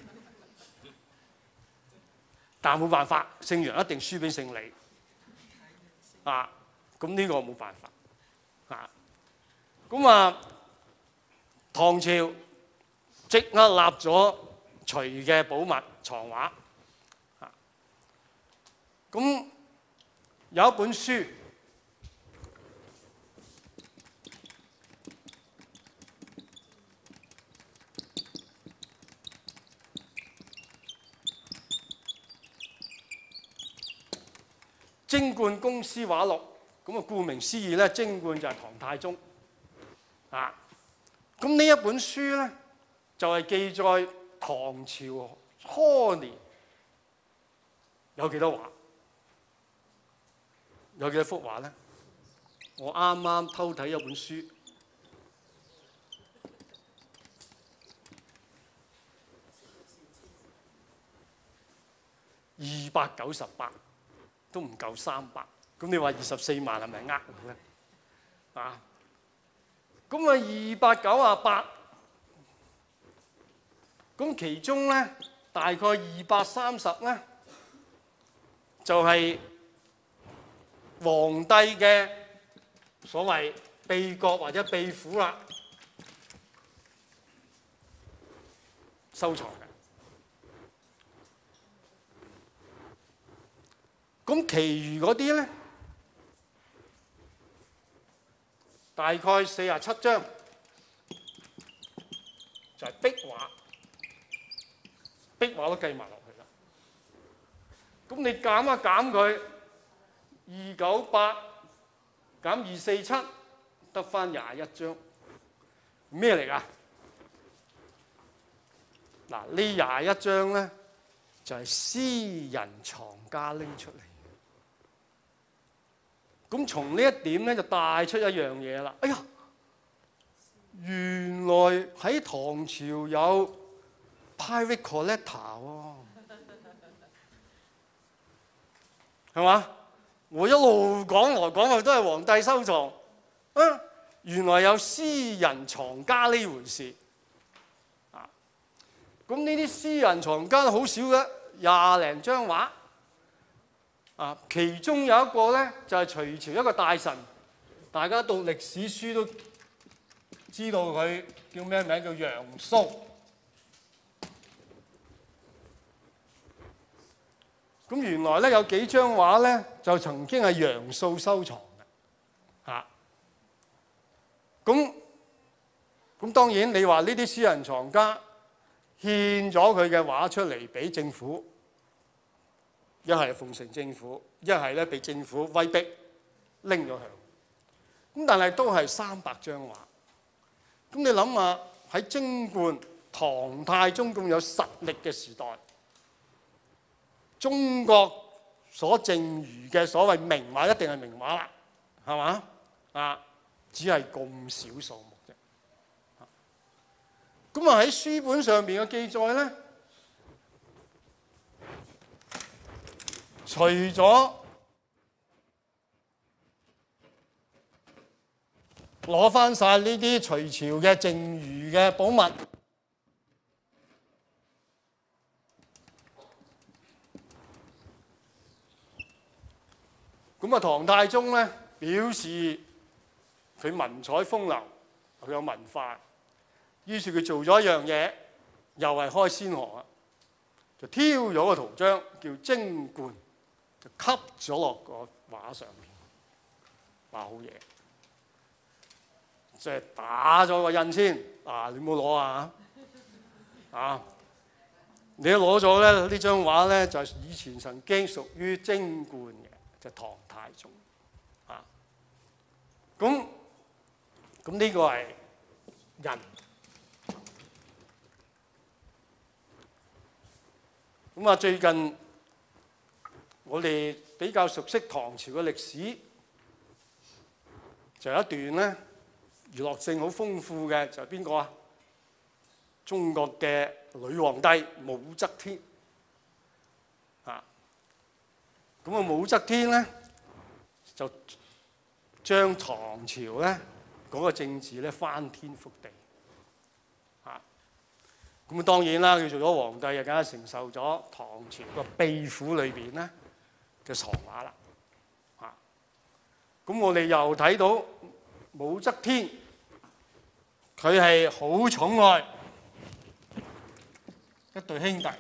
但係冇辦法，姓楊一定輸俾姓李。啊，咁呢個冇辦法。啊，咁啊，唐朝即刻立咗隋嘅寶物藏畫。啊，咁有一本書，貞觀公司畫錄。咁啊，顧名思義咧，貞觀就係唐太宗啊。咁呢一本書咧，就係、是、記載唐朝初年有幾多畫，有幾多幅畫咧？我啱啱偷睇一本書，二百九十八，都唔夠三百。咁你話二十四萬係咪呃我咧？啊，咁啊二百九十八，咁其中咧大概二百三十咧，就係、是、皇帝嘅所謂秘閣或者秘府啦，收藏嘅。咁其餘嗰啲咧？大概四十七張就係壁畫，壁畫都計埋落去啦。咁你減一減佢，二九八減二四七，得返廿一張，咩嚟㗎？嗱，呢廿一張咧就係私人藏家拎出嚟。咁從呢一點咧就帶出一樣嘢啦。哎呀，原來喺唐朝有 private collector 喎，係嘛？我一路講來講去都係皇帝收藏，啊，原來有私人藏家呢回事。啊，咁呢啲私人藏家好少嘅，廿零張畫。啊，其中有一個咧就係隋朝一個大臣，大家讀歷史書都知道佢叫咩名？叫楊素。咁原來咧有幾張畫咧就曾經係楊素收藏嘅，嚇。咁咁當然你話呢啲私人藏家獻咗佢嘅畫出嚟俾政府。一係奉承政府，一係咧被政府威逼拎咗去。咁但係都係三百張畫。咁你諗下喺貞觀唐太宗咁有實力嘅時代，中國所剩餘嘅所謂名畫一定係名畫啦，係嘛？啊，只係咁少數目啫。咁啊喺書本上邊嘅記載咧。除咗攞翻晒呢啲隋朝嘅剩餘嘅寶物，咁啊唐太宗咧表示佢文采風流，佢有文化，於是佢做咗一樣嘢，又係開先河啊，就挑咗個圖章叫貞觀。就吸咗落個畫上面，話好嘢，即係打咗個印先。啊，你冇攞啊？啊，你一攞咗咧，呢張畫咧就係以前曾經屬於貞觀嘅，就係唐太宗。啊，咁咁呢個係人。咁啊，最近我哋比較熟悉唐朝嘅歷史，就有一段咧娛樂性好豐富嘅，就係邊個啊？中國嘅女皇帝武則天啊。咁啊，武則天咧就將唐朝咧嗰個政治咧翻天覆地啊。咁啊，當然啦，佢做咗皇帝，就梗係承受咗唐朝個秘府裏邊咧嘅藏畫啦。啊，咁我哋又睇到武則天，佢係好寵愛一對兄弟。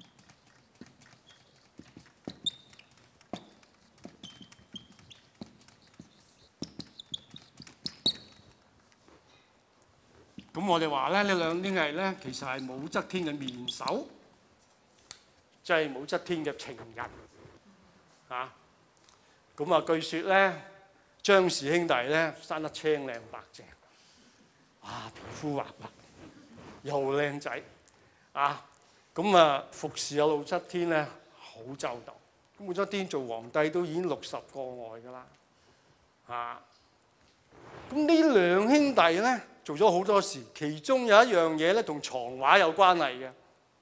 咁我哋話咧，呢兩兄弟咧，其實係武則天嘅面首，即係武則天嘅情人。啊，咁啊，據説咧，張氏兄弟咧生得青靚白淨，啊，皮膚滑滑，又靚仔，啊，咁啊，服侍阿武則天咧好周到。咁武則天做皇帝都已經六十個外㗎啦，啊，咁呢兩兄弟咧做咗好多事，其中有一樣嘢咧同藏畫有關係嘅。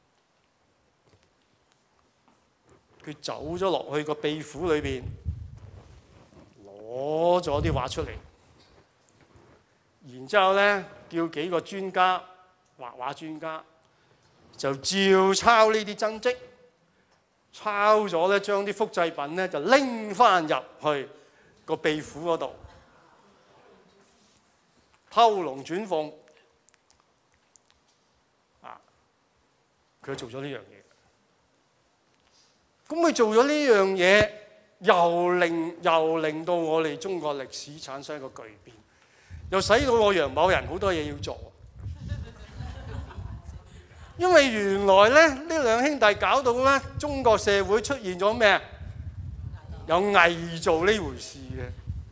佢走咗落去個秘府裏邊，攞咗啲畫出嚟，然之後咧叫幾個專家畫畫專家就照抄呢啲真跡，抄咗咧將啲複製品咧就拎翻入去個秘府嗰度，偷龍轉鳳啊！佢做咗呢樣嘢。咁佢做咗呢樣嘢，又令又令到我哋中國歷史產生一個巨變，又使到我楊某人好多嘢要做。因為原來咧呢兩兄弟搞到咧中國社會出現咗咩？有偽造呢回事嘅，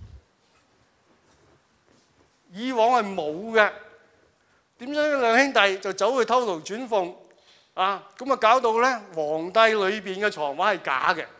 以往係冇嘅。點解呢兩兄弟就走去偷龍轉鳳？啊，咁啊搞到咧皇帝裏邊嘅藏畫係假嘅，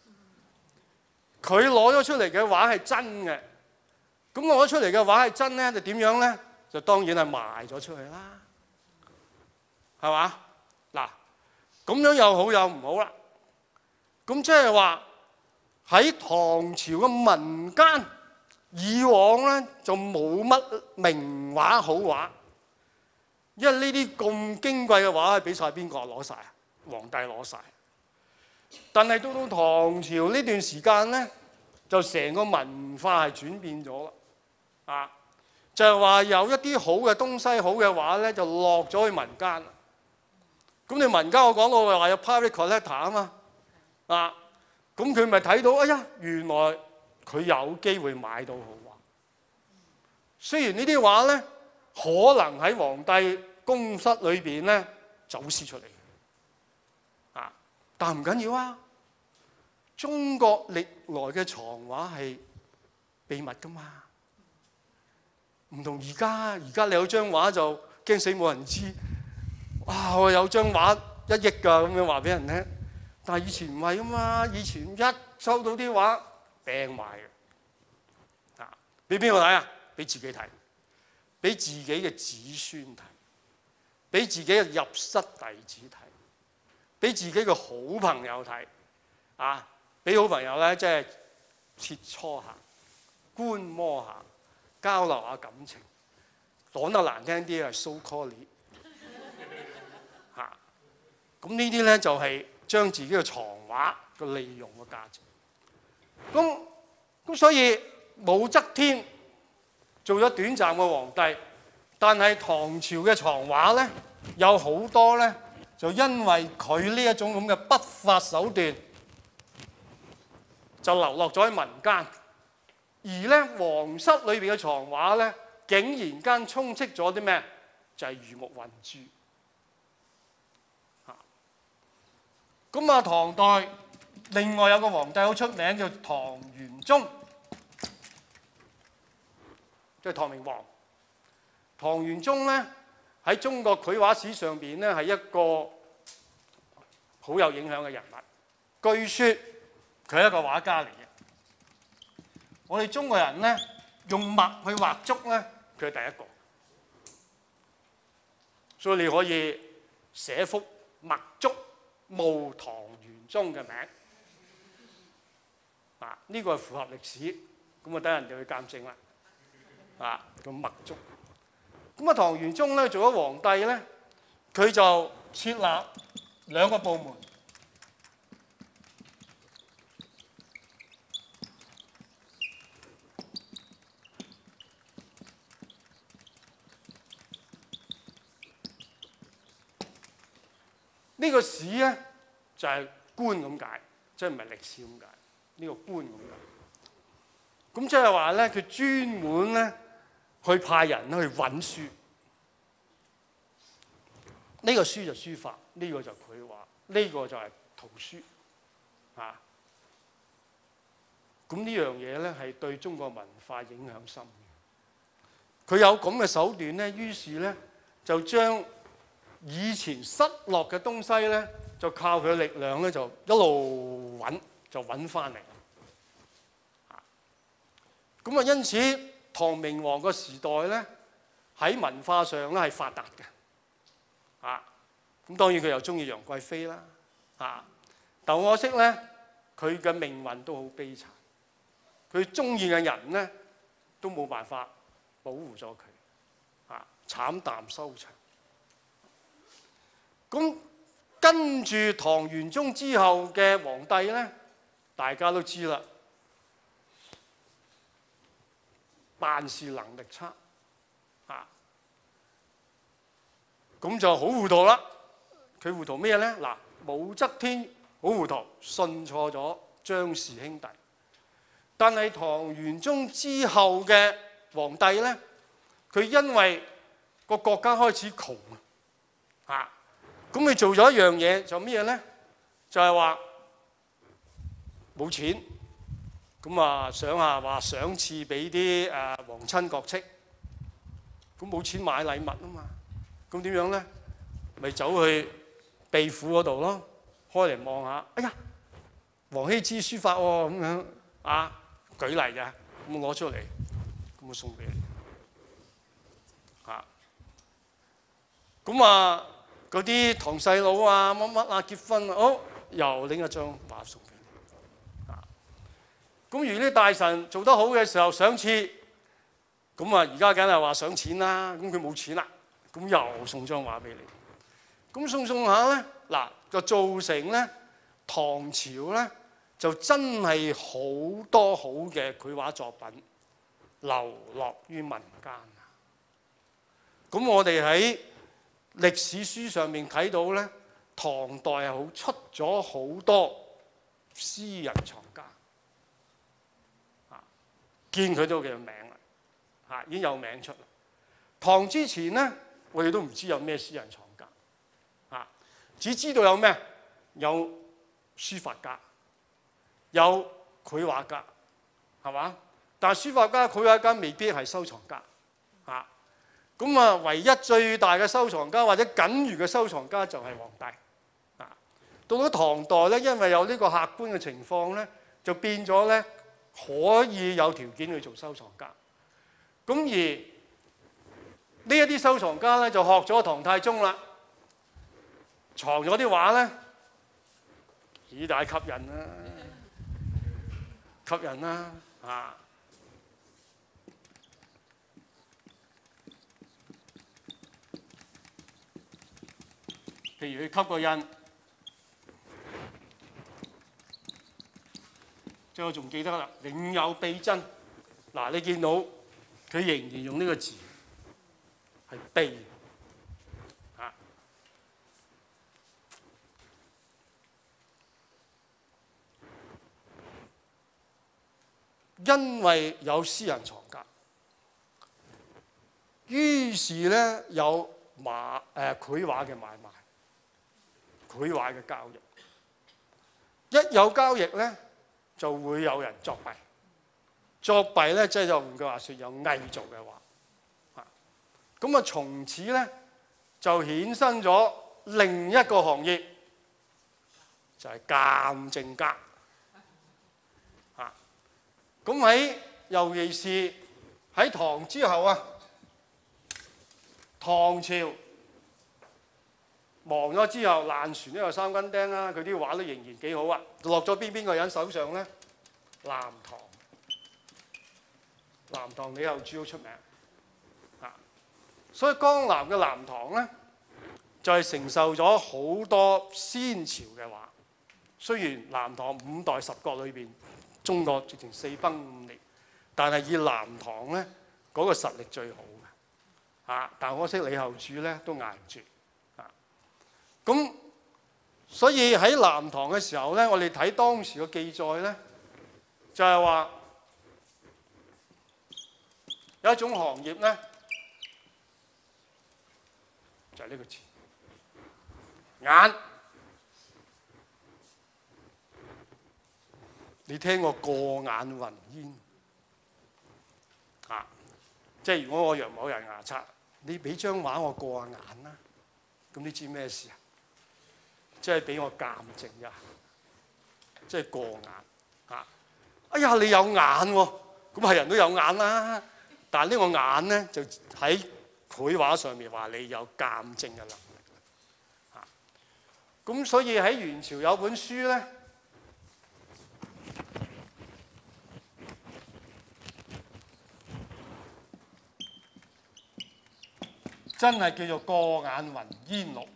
佢攞咗出嚟嘅畫係真嘅。咁攞咗出嚟嘅畫係真咧，就點樣咧？就當然係賣咗出去啦，係嘛？嗱，咁樣又好又唔好啦。咁即係話喺唐朝嘅民間，以往咧就冇乜名畫好畫。因為呢啲咁矜貴嘅畫係俾晒邊個攞晒啊？皇帝攞晒。但係到到唐朝呢段時間咧，就成個文化係轉變咗啦。啊，就係話有一啲好嘅東西、好嘅畫咧，就落咗去民間。咁你民間我講過話有 private collector 啊嘛。啊，咁佢咪睇到，哎呀，原來佢有機會買到好畫。雖然呢啲畫咧，可能喺皇帝宮室裏邊咧走私出嚟，啊！但唔緊要啊。中國歷來嘅藏畫係秘密噶嘛，唔同而家。而家你有張畫就驚死冇人知，哇！我有張畫一億㗎咁樣話俾人聽。但係以前唔係噶嘛，以前一收到啲畫掟埋嘅，啊！俾邊個睇啊？俾自己睇。俾自己嘅子孫睇，俾自己嘅入室弟子睇，俾自己嘅好朋友睇，啊！俾好朋友咧，即係切磋下、觀摩下、交流下感情。講得難聽啲係 so call 嚇。咁呢啲咧就係將自己嘅藏畫個利用嘅價值。咁咁所以武則天做咗短暫嘅皇帝，但係唐朝嘅藏畫咧有好多咧，就因為佢呢一種咁嘅不法手段，就流落咗喺民間。而咧皇室裏邊嘅藏畫咧，竟然間充斥咗啲咩？就係魚目混珠。嚇！咁啊，唐代另外有個皇帝好出名，叫唐玄宗。即係唐明皇唐玄宗咧喺中國繪畫史上邊咧係一個好有影響嘅人物。據說佢係一個畫家嚟嘅。我哋中國人咧用墨去畫竹咧，佢係第一個。所以你可以寫幅墨竹墓唐玄宗嘅名。啊，呢個係符合歷史，咁啊等人哋去鑑證啦。啊，咁墨竹。咁啊，唐玄宗咧做咗皇帝咧，佢就設立兩個部門。呢個史咧就係官咁解，即係唔係歷史咁解。呢個官咁解。咁即係話咧，佢專門咧去派人去揾書。呢個書就書法，呢個就繪畫，呢個就係圖書。啊，咁呢樣嘢咧係對中國文化影響深嘅。佢有咁嘅手段咧，於是咧就將以前失落嘅東西咧，就靠佢嘅力量咧，就一路揾，就揾翻嚟。咁啊，因此唐明皇個時代咧，喺文化上咧係發達嘅。啊，咁當然佢又中意楊貴妃啦。啊，但可惜咧，佢嘅命運都好悲慘。佢中意嘅人咧，都冇辦法保護咗佢。啊，慘淡收場。咁跟住唐玄宗之後嘅皇帝咧，大家都知啦，辦事能力差，啊，咁就好糊塗啦。佢糊塗咩咧？嗱，武則天好糊塗，信錯咗張氏兄弟。但係唐玄宗之後嘅皇帝咧，佢因為個國家開始窮啊。咁佢做咗一樣嘢就咩咧？就係話冇錢，咁啊想啊話賞賜俾啲誒皇親國戚，咁冇錢買禮物啊嘛，咁點樣咧？咪走去秘府嗰度咯，開嚟望下，哎呀，王羲之書法喎，咁樣啊，舉例嘅，咁我攞出嚟，咁我送俾你，嚇，咁啊。嗰啲堂細佬啊、乜乜啊結婚啊，好又拎一張畫送俾你。啊，咁如果啲大臣做得好嘅時候賞賜，咁啊而家梗係話賞錢啦。咁佢冇錢啦，咁又送張畫俾你。咁送送下咧，嗱就造成咧唐朝咧就真係好多好嘅繪畫作品流落於民間。咁我哋喺歷史書上面睇到咧，唐代係好出咗好多私人藏家，啊，見佢都嘅名啦，嚇已經有名出啦。唐之前咧，我哋都唔知有咩私人藏家，啊，只知道有咩有書法家，有繪畫家，係嘛？但係書法家、繪畫家未必係收藏家，嚇。咁啊，唯一最大嘅收藏家或者僅餘嘅收藏家就係皇帝。啊，到咗唐代咧，因為有呢個客觀嘅情況咧，就變咗咧可以有條件去做收藏家。咁而呢一啲收藏家咧就學咗唐太宗啦，藏咗啲畫咧，幾大吸引啦，吸引啦，啊！譬如佢吸個印，即係我仲記得啦，永有秘真。嗱，你見到佢仍然用呢個字係秘啊，因為有私人藏家，於是咧有馬誒繪畫嘅買賣。繪畫嘅交易，一有交易咧，就會有人作弊。作弊咧，即係就換句話説，有偽造嘅畫。 咁啊，從此咧就衍生咗另一個行業，就係鑑證家。啊，咁喺尤其是喺唐之後啊，唐朝亡咗之後，爛船都有三根釘啦，佢啲畫都仍然幾好啊。落咗邊邊個人手上咧？南唐，南唐李後主好出名啊，所以江南嘅南唐咧，就係、是、承受咗好多先朝嘅畫。雖然南唐五代十國裏邊，中國直情四崩五裂，但係以南唐咧嗰、那個實力最好嘅啊。但可惜李後主咧都捱唔住啊。咁所以喺南唐嘅時候咧，我哋睇當時嘅記載咧，就係、是、話有一種行業咧，就係、是、呢個字眼。你聽過過眼雲煙啊？即係如果我楊某人牙刷，你俾張畫我過下眼啦，咁你知咩事啊？即係俾我鑑證一下，即係過眼啊！哎呀，你有眼喎、啊，咁係人都有眼啦。但係呢個眼咧，就喺繪畫上面話你有鑑證嘅能力啊。咁所以喺元朝有本書咧，真係叫做《過眼雲煙錄》。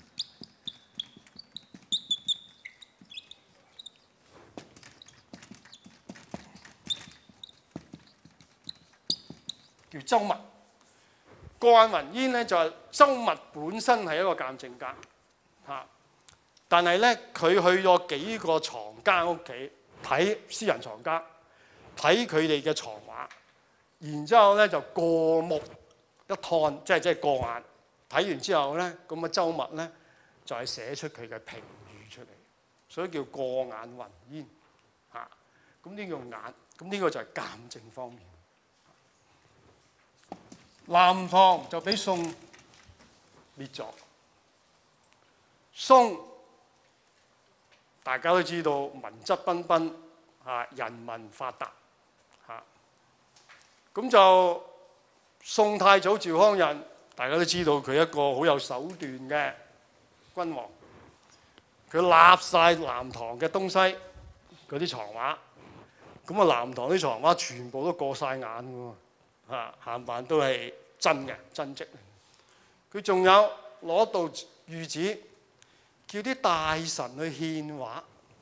叫周密。過眼雲煙咧就係、是、周密本身係一個鑑證家嚇，但係咧佢去咗幾個藏家屋企睇私人藏家，睇佢哋嘅藏畫，然之後咧就過目一看，即係即係過眼。睇完之後咧，咁啊周密咧就係、是、寫出佢嘅評語出嚟，所以叫過眼雲煙嚇。咁呢個眼，咁呢個就係鑑證方面。南唐就俾宋滅咗。宋大家都知道文質彬彬嚇，人民發達嚇。咁就宋太祖趙匡胤，大家都知道佢一個好有手段嘅君王。佢立晒南唐嘅東西嗰啲藏畫，咁啊南唐啲藏畫全部都過晒眼㗎喎。嚇，冚唪唥都係真嘅真跡。佢仲有攞道諭旨，叫啲大臣去獻畫。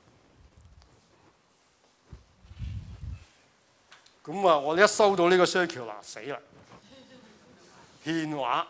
咁啊，我一收到呢個 circular，死啦！獻畫。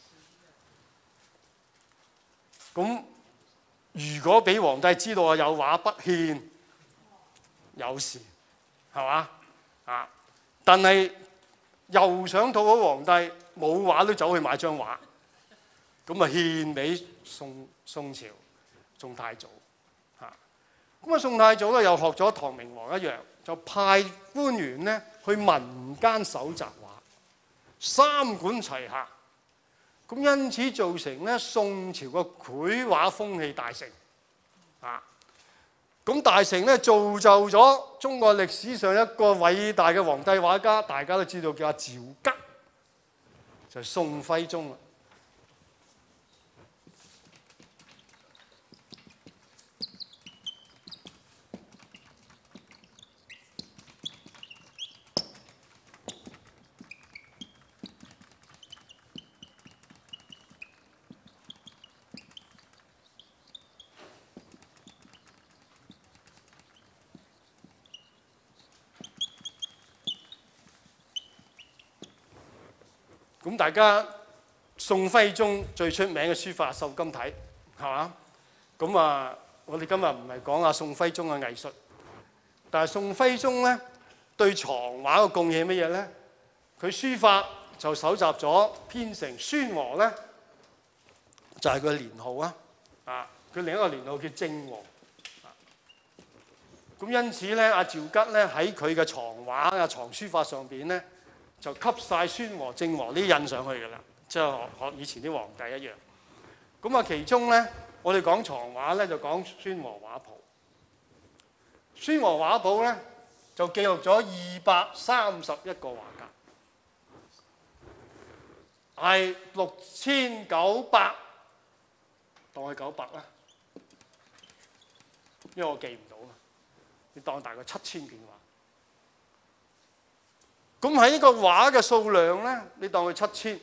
咁如果俾皇帝知道我有畫不獻，有事係嘛啊？但係又想討好皇帝，冇畫都走去買張畫，咁啊獻俾宋宋朝宋太祖嚇。咁啊宋太祖咧又學咗唐明皇一樣，就派官員咧去民間搜集畫，三管齊下。咁因此造成咧宋朝嘅繪畫風氣大盛啊！咁大成咧，造就咗中國歷史上一個偉大嘅皇帝畫家，大家都知道叫阿趙吉，就係、是、宋徽宗啦。咁大家宋徽宗最出名嘅書法瘦金體，係嘛？咁啊，我哋今日唔係講下宋徽宗嘅藝術，但係宋徽宗咧對藏畫嘅貢獻乜嘢咧？佢書法就搜集咗編成宣和咧，就係佢嘅年號啊！啊，佢另一個年號叫正和。咁因此咧，阿趙吉咧喺佢嘅藏畫啊、藏書法上邊咧，就吸晒宣和、正和呢啲印上去㗎啦。 即係學學以前啲皇帝一樣。咁啊，其中咧，我哋講藏畫咧，就講宣和畫譜。宣和畫譜咧就記錄咗二百三十一個畫家，係六千九百，當係九百啦，因為我記唔到啊。你當大概七千件畫。咁喺呢個畫嘅數量咧，你當佢七千，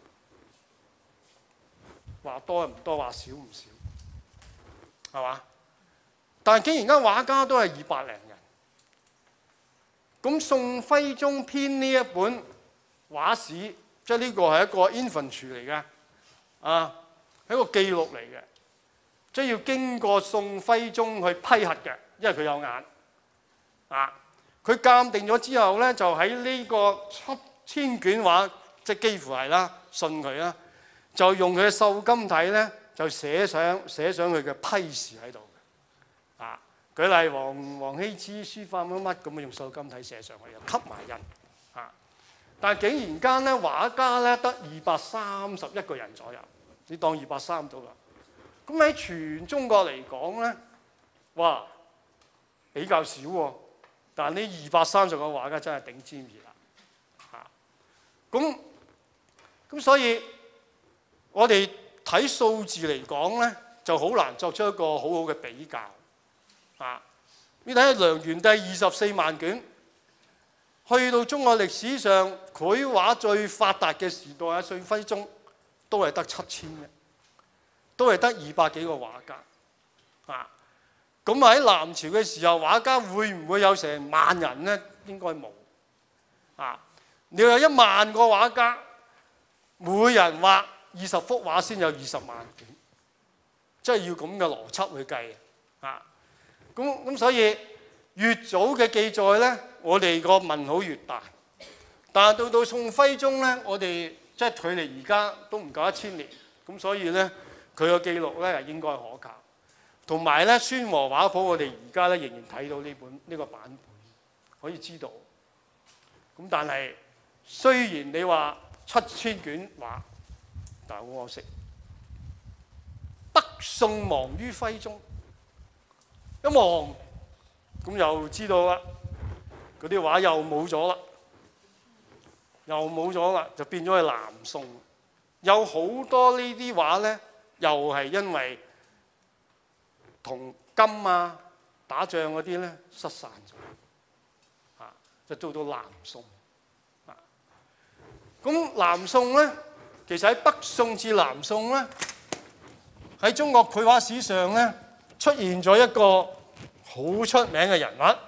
話多唔多，話少唔少，係嘛？但係既然間畫家都係二百零人，咁宋徽宗編呢一本畫史，即係呢個係一個 inventory 嚟嘅，啊，係一個記錄嚟嘅，即係要經過宋徽宗去批核嘅，因為佢有眼，啊。佢鑑定咗之後咧，就喺呢個七千卷畫，即係幾乎係啦，信佢啦，就用佢嘅瘦金體咧，就寫上寫上佢嘅批示喺度。啊，舉例王王羲之書法乜乜咁啊，用瘦金體寫上去，又吸埋印。啊，但係竟然間咧，畫家咧得二百三十一個人左右，你當二百三到啦。咁喺全中國嚟講咧，哇，比較少喎。但係呢二百三十個畫家真係頂尖熱啦，嚇！咁咁所以我哋睇數字嚟講咧，就好難作出一個好好嘅比較，嚇！你睇下梁元帝二十四萬卷，去到中國歷史上繪畫最發達嘅時代啊，宋徽宗都係得七千嘅，都係得二百幾個畫家，嚇！咁喺南朝嘅時候，畫家會唔會有成萬人呢？應該冇。啊，你有一萬個畫家，每人畫二十幅畫先有二十萬卷，即係要咁嘅邏輯去計啊。咁咁所以越早嘅記載呢，我哋個問號越大。但係到到宋徽宗呢，我哋即係距離而家都唔夠一千年，咁所以呢，佢個記錄呢係應該可靠。同埋咧，宣和畫譜我哋而家咧仍然睇到呢本呢個版本，可以知道。咁但係雖然你話七千卷畫，但係好可惜，北宋亡於徽宗，一亡咁又知道啦，嗰啲畫又冇咗啦，又冇咗啦，就變咗係南宋。有好多呢啲畫咧，又係因為同金啊打仗嗰啲咧失散咗，啊就做到南宋，啊咁南宋咧，其實喺北宋至南宋咧，喺中國繪畫史上咧出現咗一個好出名嘅人物，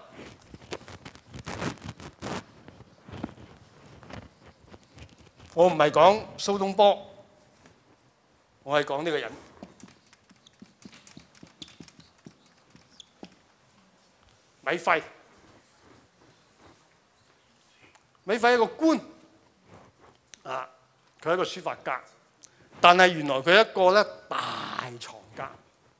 我唔係講蘇東坡，我係講呢個人。米芾，米芾係一個官，啊，佢係一個書法家，但係原來佢係一個咧大藏家。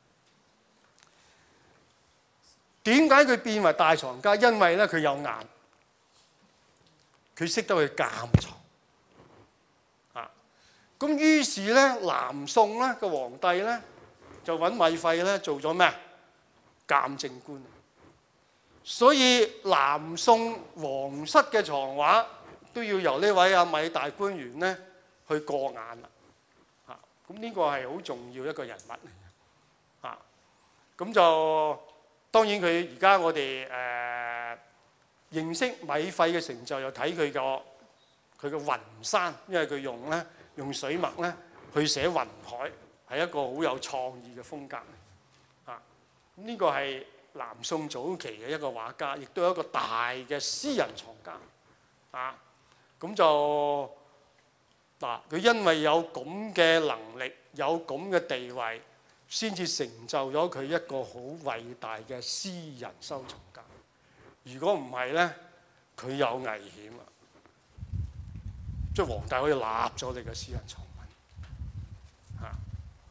點解佢變為大藏家？因為咧佢有眼，佢識得去鑑藏，啊，咁於是咧南宋咧個皇帝咧就揾米芾咧做咗咩？鑑證官。所以南宋皇室嘅藏畫都要由呢位阿米大官員咧去過眼啦，嚇！咁呢個係好重要一個人物嚟嘅，嚇！咁就當然佢而家我哋誒、呃、認識米芾嘅成就，又睇佢個佢嘅雲山，因為佢用咧用水墨咧去寫雲海，係一個好有創意嘅風格，嚇！咁呢個係南宋早期嘅一個畫家，亦都有一個大嘅私人藏家，啊，咁就嗱，佢因為有咁嘅能力，有咁嘅地位，先至成就咗佢一個好偉大嘅私人收藏家。如果唔係咧，佢有危險啊！即係皇帝可以立咗你嘅私人藏品，嚇。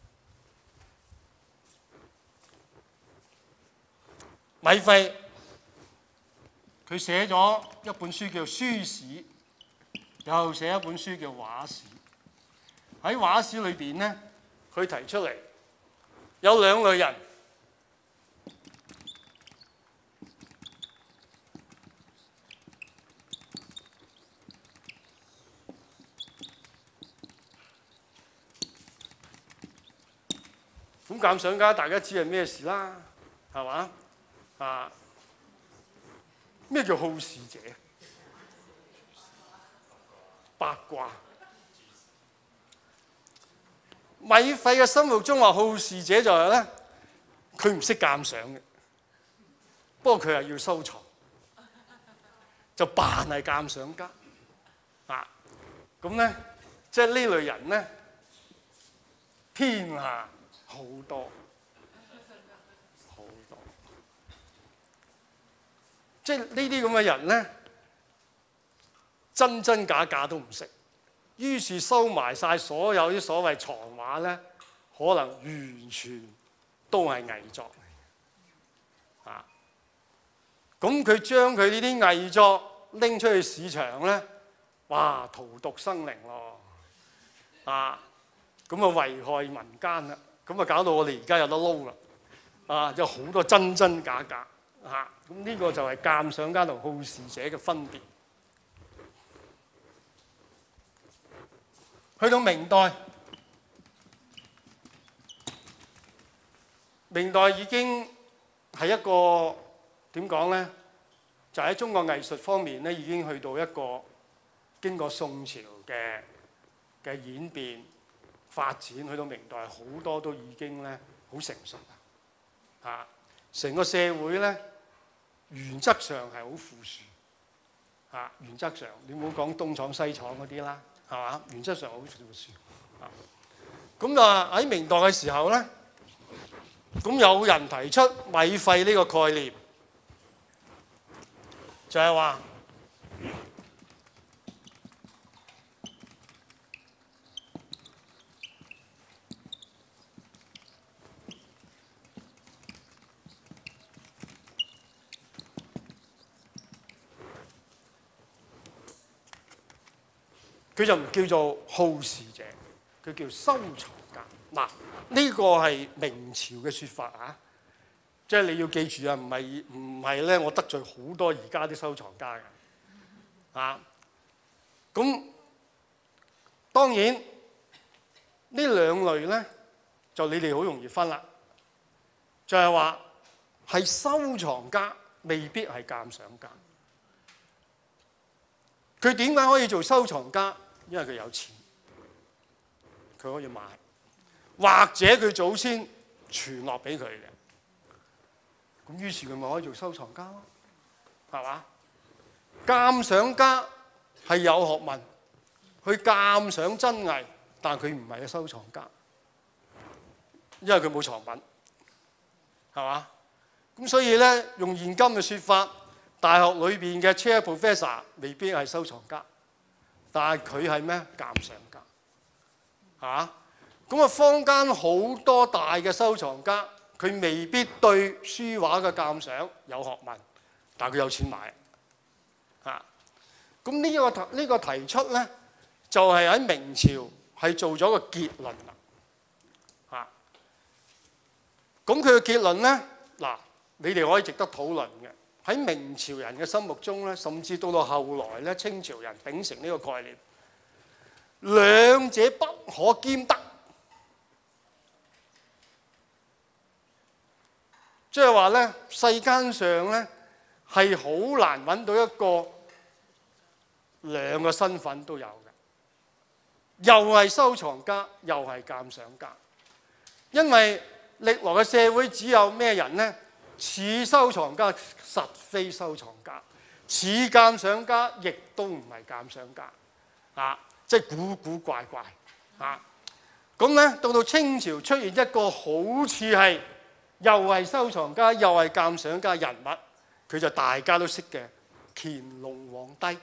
米芾佢寫咗一本書叫《書史》，又寫一本書叫《畫史》。 喺畫史裏邊咧，佢提出嚟有兩類人。咁鑑賞家大家知係咩事啦，係嘛？啊，咩叫好事者？八卦。米芾嘅心目中話好事者就係咧，佢唔識鑑賞嘅，不過佢係要收藏，就扮係鑑賞家。啊，咁咧，即係呢類人咧，天下好多好多，即係呢啲咁嘅人咧，真真假假都唔識，於是收埋晒所有啲所謂藏畫咧，可能完全都係偽作嚟嘅。啊，咁佢將佢呢啲偽作拎出去市場咧，哇，荼毒生靈咯，啊，咁啊危害民間啦。咁啊搞到我哋而家有得撈啦，啊，有好多真真假假嚇，咁呢個就係鑑賞家同好事者嘅分別。去到明代，明代已經係一個點講咧？就喺中國藝術方面咧，已經去到一個經過宋朝嘅嘅演變。發展去到明代，好多都已經咧好成熟啦，嚇！成個社會咧原則上係好富庶，嚇！原則上你唔好講東廠西廠嗰啲啦，係嘛？原則上好富庶，啊！咁啊喺明代嘅時候咧，咁有人提出米芾呢個概念，就係話。佢就唔叫做好事者，佢叫收藏家。嗱，呢個係明朝嘅説法啊，即係你要記住啊，唔係唔係咧，我得罪好多而家啲收藏家嘅啊。咁當然呢兩類咧，就你哋好容易分啦，就係話係收藏家，未必係鑑賞家。佢點解可以做收藏家？因為佢有錢，佢可以買，或者佢祖先傳落俾佢嘅，咁於是佢咪可以做收藏家咯，係嘛？鑑賞家係有學問，去鑑賞真偽，但佢唔係個收藏家，因為佢冇藏品，係嘛？咁所以咧，用現今嘅説法，大學裏邊嘅 chair professor 未必係收藏家。但係佢係咩？鑑賞家，嚇！咁啊，坊間好多大嘅收藏家，佢未必對書畫嘅鑑賞有學問，但係佢有錢買，嚇！咁呢個呢個提出咧，就係喺明朝係做咗個結論啦，嚇！咁佢嘅結論咧，嗱，你哋可以值得討論嘅。喺明朝人嘅心目中咧，甚至到到後來咧，清朝人秉承呢個概念，兩者不可兼得，即係話咧，世間上咧係好難揾到一個兩個身份都有嘅，又係收藏家，又係鑑賞家，因為歷來嘅社會只有咩人咧？似收藏家實非收藏家，似鑑賞家亦都唔係鑑賞家，啊，即係古古怪怪，啊，咁咧到到清朝出現一個好似係又係收藏家又係鑑賞家人物，佢就大家都識嘅乾隆皇帝。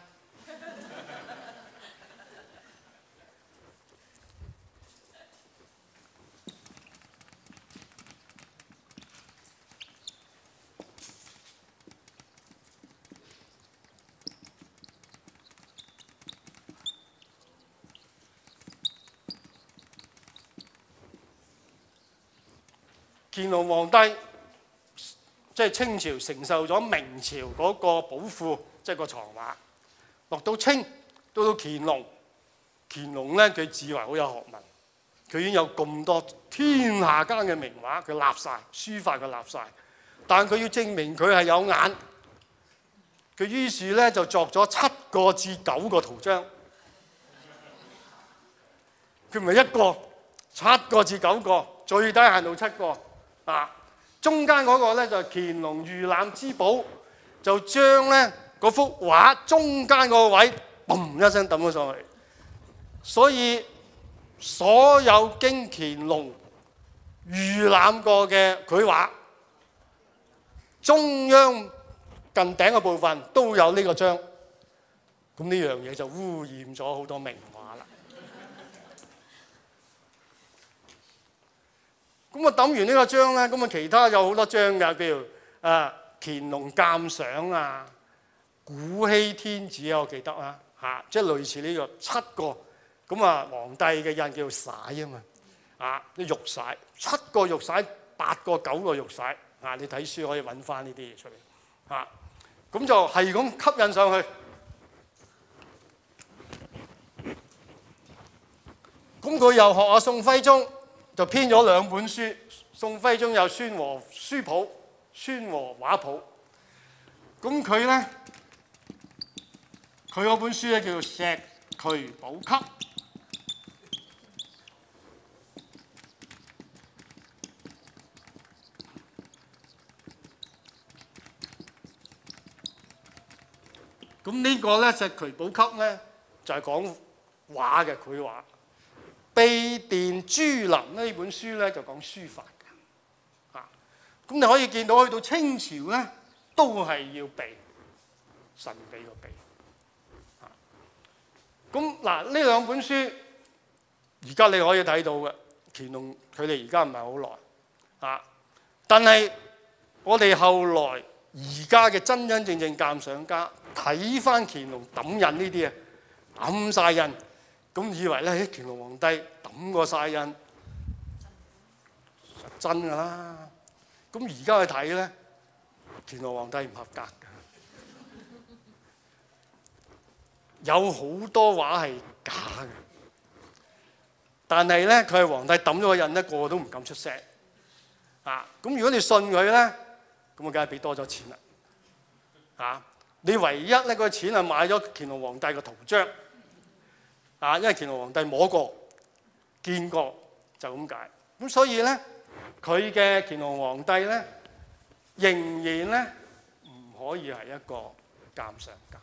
乾隆皇帝即係清朝承受咗明朝嗰個寶庫，即係個藏畫。落到清，到到乾隆，乾隆咧佢自為好有學問，佢已經有咁多天下間嘅名畫，佢立晒書法，佢立晒。但佢要證明佢係有眼，佢於是咧就作咗七個至九個圖章。佢唔係一個，七個至九個，最低限度七個啊！中間嗰個咧就係乾隆御覽之寶，就將咧嗰幅畫中間個位嘣一聲抌咗上去。所以所有經乾隆御覽過嘅繪畫，中央近頂嘅部分都有呢個章。咁呢樣嘢就污染咗好多名畫啦。咁啊抌完呢個章咧，咁啊其他有好多章㗎，譬如啊乾隆鑑賞啊、古稀天子啊，我記得啦嚇，即係類似呢個七個。咁啊皇帝嘅印叫做璽啊嘛，啊啲玉璽，七個玉璽，八個九個玉璽啊！你睇書可以揾翻呢啲嘢出嚟啊。咁就係咁吸引上去。咁佢又學阿宋徽宗，就編咗兩本書。宋徽宗有《宣和書譜》、《宣和畫譜》。咁佢咧，佢嗰本書咧叫做《石渠寶笈》。咁呢個咧《石渠寶笈》咧就係講畫嘅繪畫。《秘殿珠林》呢本書咧就講書法嘅，嚇。咁你可以見到去到清朝咧，都係要避神秘個避。嚇。咁嗱呢兩本書，而家你可以睇到嘅，乾隆佢哋而家唔係好耐，嚇。但係我哋後來而家嘅真真正正鑑賞家睇翻乾隆抌印呢啲啊，抌晒印。咁以為咧，乾隆皇帝抌過晒印，真㗎啦。咁而家去睇咧，乾隆皇帝唔合格㗎，有好多畫係假嘅。但係咧，佢係皇帝抌咗個印咧，個個都唔敢出聲。啊，咁如果你信佢咧，咁我梗係俾多咗錢啦。啊，你唯一咧個錢係買咗乾隆皇帝個圖章。啊，因為乾隆皇帝摸過、見過就咁解，咁所以咧，佢嘅乾隆皇帝咧，仍然咧唔可以係一個鑑賞家。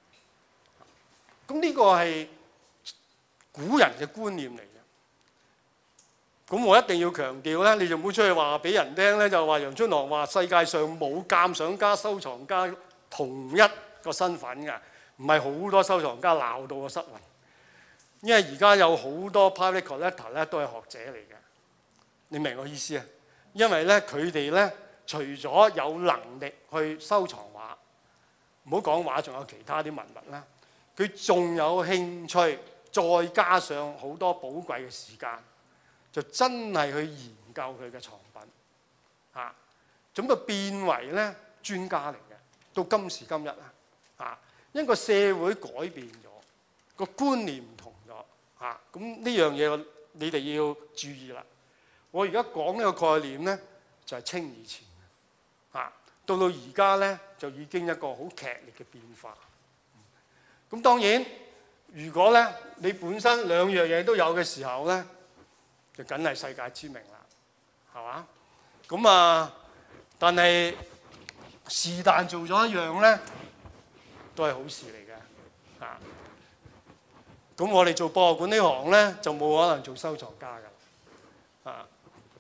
咁呢個係古人嘅觀念嚟嘅。咁我一定要強調咧，你就唔好出去話俾人聽咧，就話楊春瑯話世界上冇鑑賞家、收藏家同一個身份㗎，唔係好多收藏家鬧到個失魂。因為而家有好多 private collector 咧都係學者嚟嘅，你明我意思啊？因為咧佢哋咧除咗有能力去收藏畫，唔好講畫，仲有其他啲文物啦，佢仲有興趣，再加上好多寶貴嘅時間，就真係去研究佢嘅藏品，嚇，咁就變為咧專家嚟嘅。到今時今日啊，嚇，因為個社會改變咗，個觀念唔同。嚇，咁呢樣嘢你哋要注意啦。我而家講呢個概念咧，就係清以前嘅，嚇，到到而家咧就已經一個好劇烈嘅變化。咁當然，如果咧你本身兩樣嘢都有嘅時候咧，就梗係世界知名啦，係嘛？咁啊，但係是但做咗一樣咧，都係好事嚟嘅，嚇。咁我哋做博物館呢行咧，就冇可能做收藏家㗎，啊！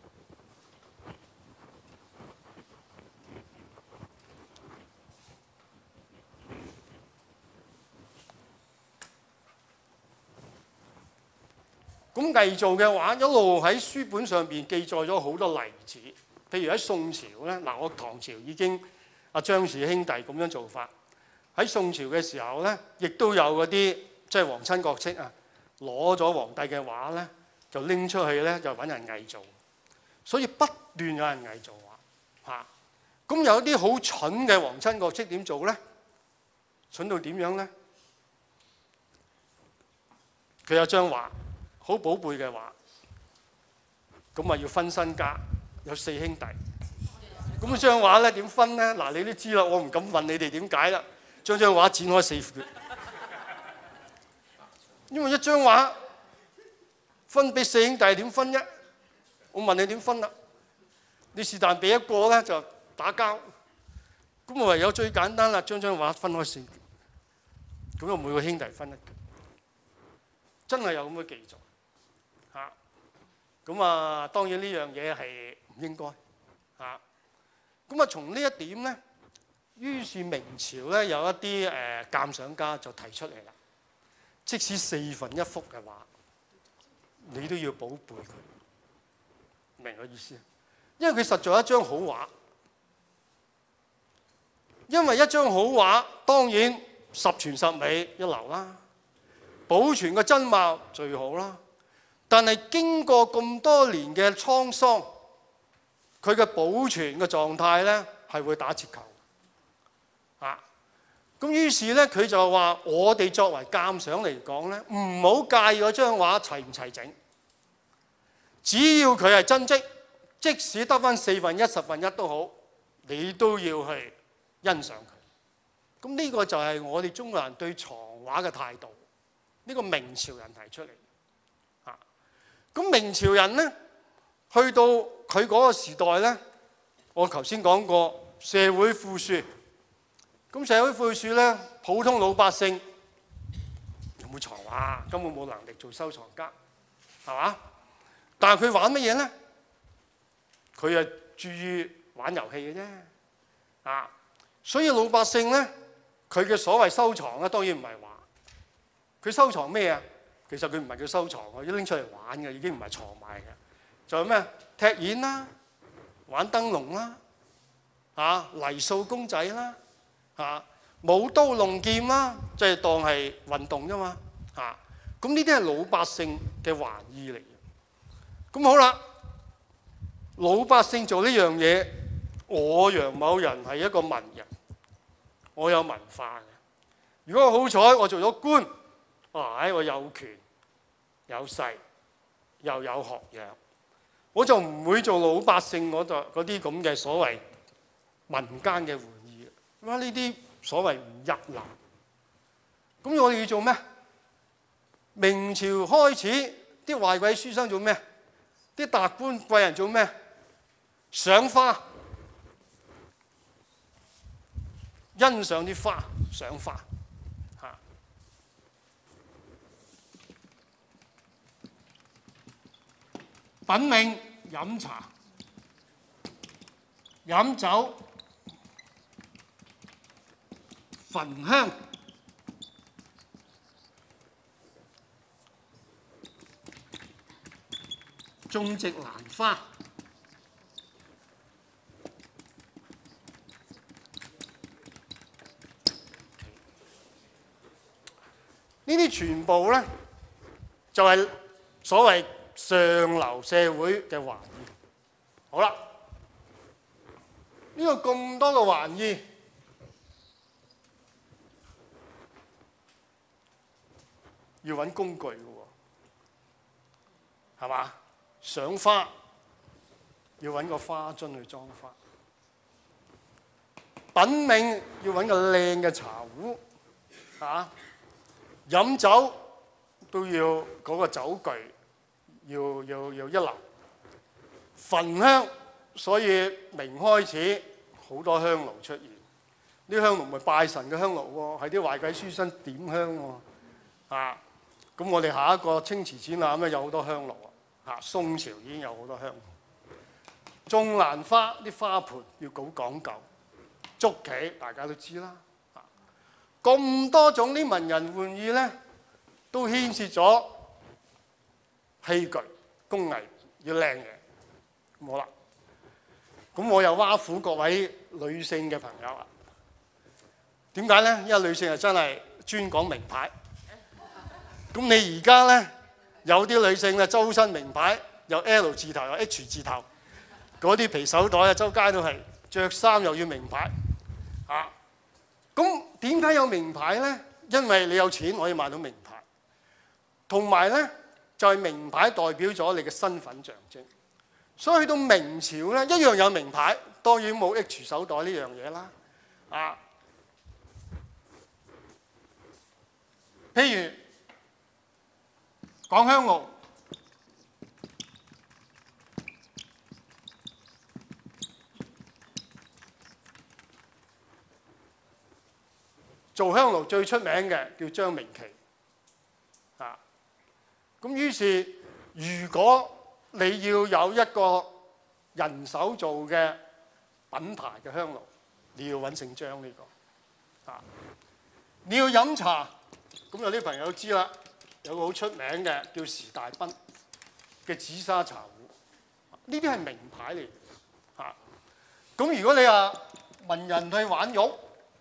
咁偽造嘅畫一路喺書本上邊記載咗好多例子，譬如喺宋朝咧，嗱我唐朝已經阿張氏兄弟咁樣做法，喺宋朝嘅時候咧，亦都有嗰啲。即係皇親國戚啊，攞咗皇帝嘅畫咧，就拎出去咧，就揾人偽造，所以不斷有人偽造畫嚇。咁有啲好蠢嘅皇親國戚點做咧？蠢到點樣咧？佢有張畫，好寶貝嘅畫，咁啊要分身家，有四兄弟。咁張畫咧點分咧？嗱，你都知啦，我唔敢問你哋點解啦。將張畫剪開四橛，因為一張畫分俾四兄弟點分啫？我問你點分啦？你是但俾一個咧就打交，咁我唯有最簡單啦，將張畫分開四橛，咁就每個兄弟分一橛。真係有咁嘅記載嚇，咁啊當然呢樣嘢係唔應該嚇。咁啊從呢一點咧，於是明朝咧有一啲誒鑑賞家就提出嚟啦，即使四分一幅嘅畫，你都要寶貝佢，明我意思？因為佢實在係一張好畫，因為一張好畫當然十全十美一流啦。保存個真貌最好啦，但係經過咁多年嘅滄桑，佢嘅保存嘅狀態咧係會打折扣啊！咁於是咧佢就話：我哋作為鑑賞嚟講咧，唔好介意嗰張畫齊唔齊整，只要佢係真跡，即使得返四分一、十分一都好，你都要去欣賞佢。咁呢個就係我哋中國人對藏畫嘅態度。呢個明朝人提出嚟嚇，咁明朝人咧，去到佢嗰個時代咧，我頭先講過社會富庶，咁社會富庶咧，普通老百姓有冇藏畫？根本冇能力做收藏家，係嘛？但係佢玩乜嘢咧？佢係注意玩遊戲嘅啫，啊！所以老百姓咧，佢嘅所謂收藏咧，當然唔係話。佢收藏咩啊？其實佢唔係叫收藏，佢拎出嚟玩嘅，已經唔係藏埋嘅。仲有咩？踢毽啦，玩燈籠啦，嚇泥塑公仔啦，嚇舞刀弄劍啦，即係當係運動啫嘛，嚇。咁呢啲係老百姓嘅玩意嚟嘅。咁好啦，老百姓做呢樣嘢，我楊某人係一個文人，我有文化嘅。如果好彩，我做咗官。唉、哎！我有權有勢，又有學養，我就唔會做老百姓嗰度嗰啲咁嘅所謂民間嘅玩意。哇！呢啲所謂唔入流。咁我哋要做咩？明朝開始，啲壞鬼書生做咩？啲達官貴人做咩？賞花，欣賞啲花，賞花。品茗飲茶、飲酒、焚香、種植蘭花，呢啲全部咧就係、是、所謂上流社會嘅玩意。好啦，呢、這個咁多嘅玩意，要揾工具嘅喎，係嘛？賞花要揾個花樽去裝花，品茗要揾個靚嘅茶壺，嚇，飲酒都要嗰個酒具。要要要一流，焚香，所以明開始好多香爐出現。啲香爐唔係拜神嘅香爐喎，係啲壞鬼書生點香喎。啊，咁我哋下一個清池展覽咧有好多香爐啊。嚇，宋朝已經有好多香爐。種蘭花啲花盆要好講究，捉棋大家都知啦。啊，咁多種啲文人玩意咧，都牽涉咗器具、工藝要靚嘅，咁好啦。咁我又挖苦各位女性嘅朋友啊，點解咧？因為女性係真係專講名牌。咁你而家咧有啲女性咧周身名牌，有 L 字頭，有 H 字頭， 嗰啲皮手袋啊，周街都係，着衫又要名牌，嚇。咁點解有名牌咧？因為你有錢可以買到名牌，同埋咧就係名牌代表咗你嘅身份象徵。所以去到明朝咧，一樣有名牌，當然冇 H 手袋呢樣嘢啦。啊，譬如講香爐，做香爐最出名嘅叫張明琪。啊，咁於是如果你要有一個人手做嘅品牌嘅香爐，你要揾姓張呢個。啊，你要飲茶，咁有啲朋友知啦，有個好出名嘅叫時大賓嘅紫砂茶壺，呢啲係名牌嚟嘅。嚇，咁如果你話文人去玩玉，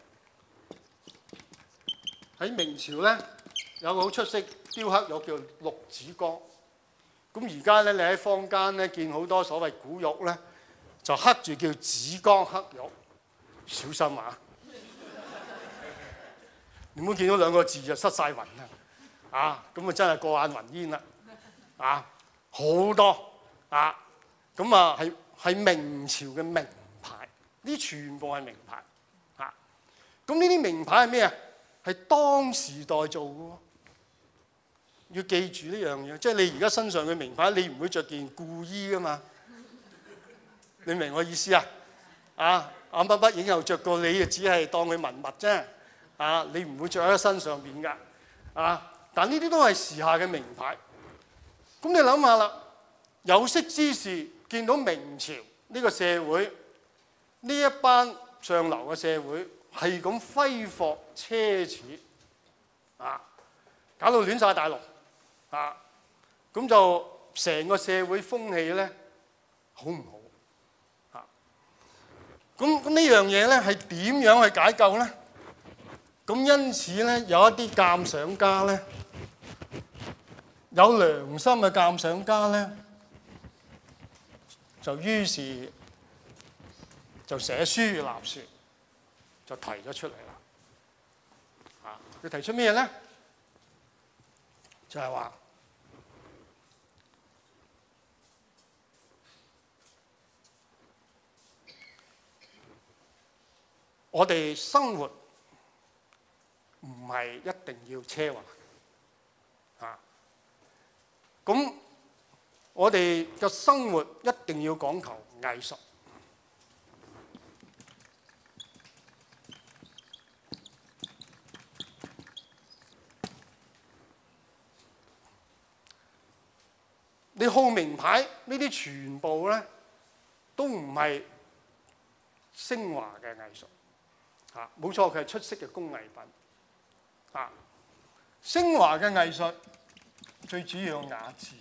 喺明朝咧有個好出色雕刻玉叫陸子江。咁而家咧，你喺坊間咧見好多所謂古玉咧，就刻住叫紫江刻玉，小心啊！你唔好見到兩個字就失晒魂啦，啊！咁啊真係過眼雲煙啦，啊！好多啊！咁啊係係明朝嘅名牌，呢全部係名牌，啊！咁呢啲名牌係咩啊？係當時代做嘅喎。要記住呢樣嘢，即係你而家身上嘅名牌，你唔會着件故衣噶嘛？你明我意思啊？啊，眼筆筆影又着過，你就只係當佢文物啫。啊，你唔會着喺身上邊噶。啊，但呢啲都係時下嘅名牌。咁你諗下啦，有識之士見到明朝呢個社會，呢一班上流嘅社會係咁揮霍奢侈，啊，搞到亂晒大龍。啊，咁就成個社會風氣咧，好唔好？啊，咁咁呢樣嘢咧係點樣去解救咧？咁因此咧，有一啲鑑賞家咧，有良心嘅鑑賞家咧，就於是就寫書立說，就提咗出嚟啦。啊，佢提出咩咧？就係話，我哋生活唔係一定要奢華，啊，咁我哋嘅生活一定要講求藝術。你好名牌呢啲全部咧都唔係昇華嘅藝術，嚇，冇錯，佢係出色嘅工藝品。嚇，昇華嘅藝術最主要有雅致。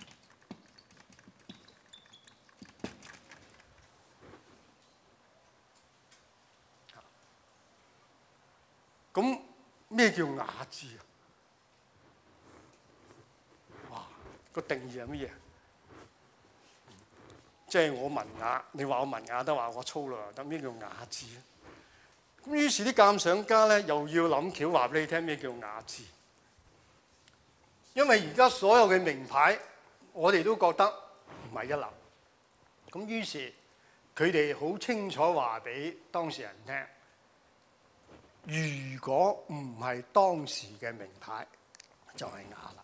咁咩叫雅致啊？哇，個定義係乜嘢？即係我文雅，你話我文雅得，話我粗魯又得，咩叫雅致咧？咁於是啲鑑賞家咧又要諗橋話俾你聽咩叫雅致，因為而家所有嘅名牌，我哋都覺得唔係一流。咁於是佢哋好清楚話俾當事人聽，如果唔係當時嘅名牌，就係雅啦。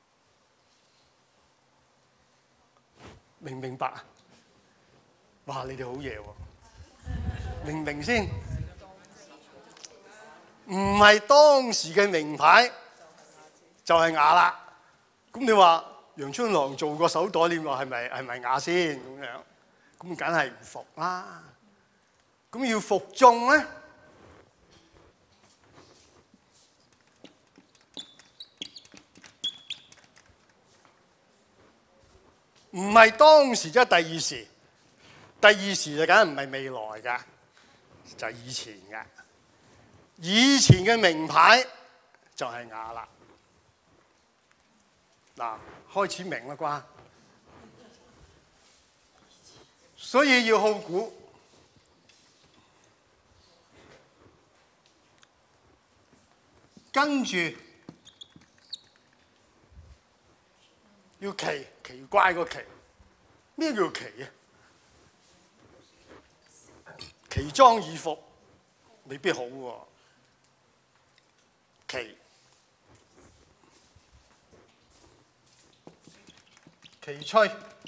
明唔明白啊？哇！你哋好嘢喎，明唔明先？唔係當時嘅名牌就係雅啦。咁你話楊春郎做個手袋，你話係咪係咪雅先咁樣？咁梗係唔服啦。咁要服眾咧，唔係當時即係第二時。第二時就梗係唔係未來㗎，就係以前㗎。以前嘅名牌就係雅啦。嗱，開始明啦啩？ 所以要好古。跟住要奇，奇怪個奇。咩叫奇啊？奇裝異服未必好喎。奇奇趣，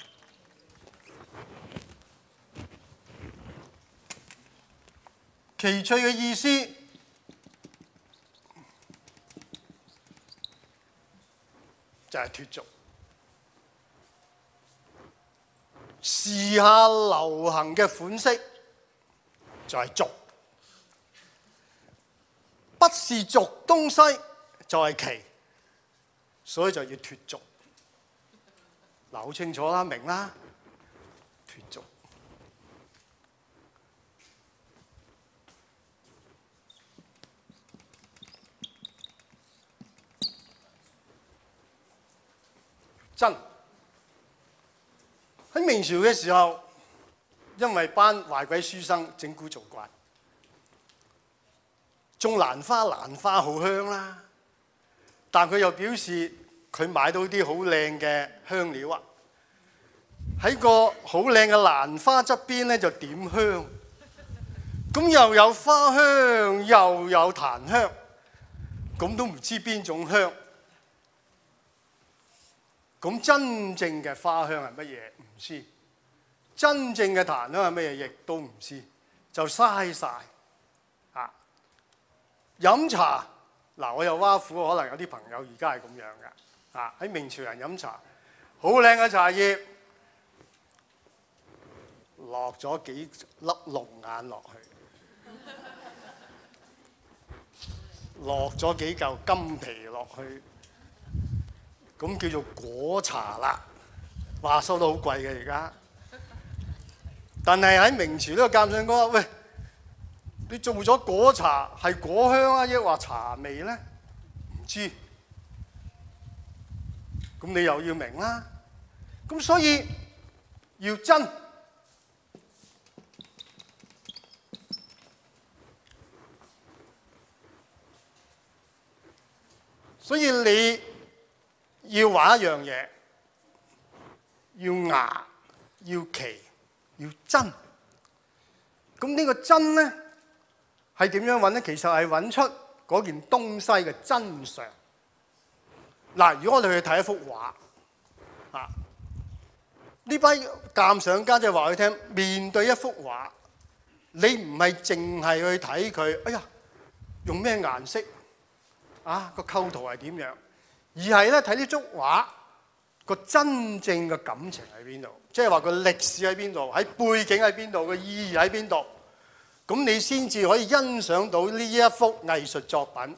奇趣嘅意思就係脫俗。時下流行嘅款式就係俗，不是俗東西就係奇，所以就要脫俗。嗱，好清楚啦，明啦，脫俗。真。喺明朝嘅時候，因為班壞鬼書生整蠱做怪，種蘭花，蘭花好香啦。但佢又表示佢買到啲好靚嘅香料啊，喺個好靚嘅蘭花側邊咧就點香，咁又有花香又有檀香，咁都唔知邊種香。咁真正嘅花香係乜嘢？唔知。真正嘅檀香係乜嘢？亦都唔知。就嘥晒。啊！飲茶嗱，我又挖苦，可能有啲朋友而家係咁樣嘅。啊！喺明朝人飲茶，好靚嘅茶葉，落咗幾粒龍眼落去，落咗幾嚿金皮落去。咁叫做果茶啦，話收得好貴嘅而家。但係喺明朝呢個鑑賞講，喂，你做咗果茶係果香啊，抑或茶味咧？唔知。咁你又要明啦。咁所以要真。所以你要畫一樣嘢，要雅，要奇，要真。咁呢個真咧係點樣揾咧？其實係揾出嗰件東西嘅真相。嗱，如果我哋去睇一幅畫，啊，呢班鑑賞家即係話佢聽，面對一幅畫，你唔係淨係去睇佢，哎呀，用咩顏色？啊，個構圖係點樣？而係咧睇呢幅畫個真正嘅感情喺邊度，即係話個歷史喺邊度，喺背景喺邊度，個意義喺邊度，咁你先至可以欣賞到呢一幅藝術作品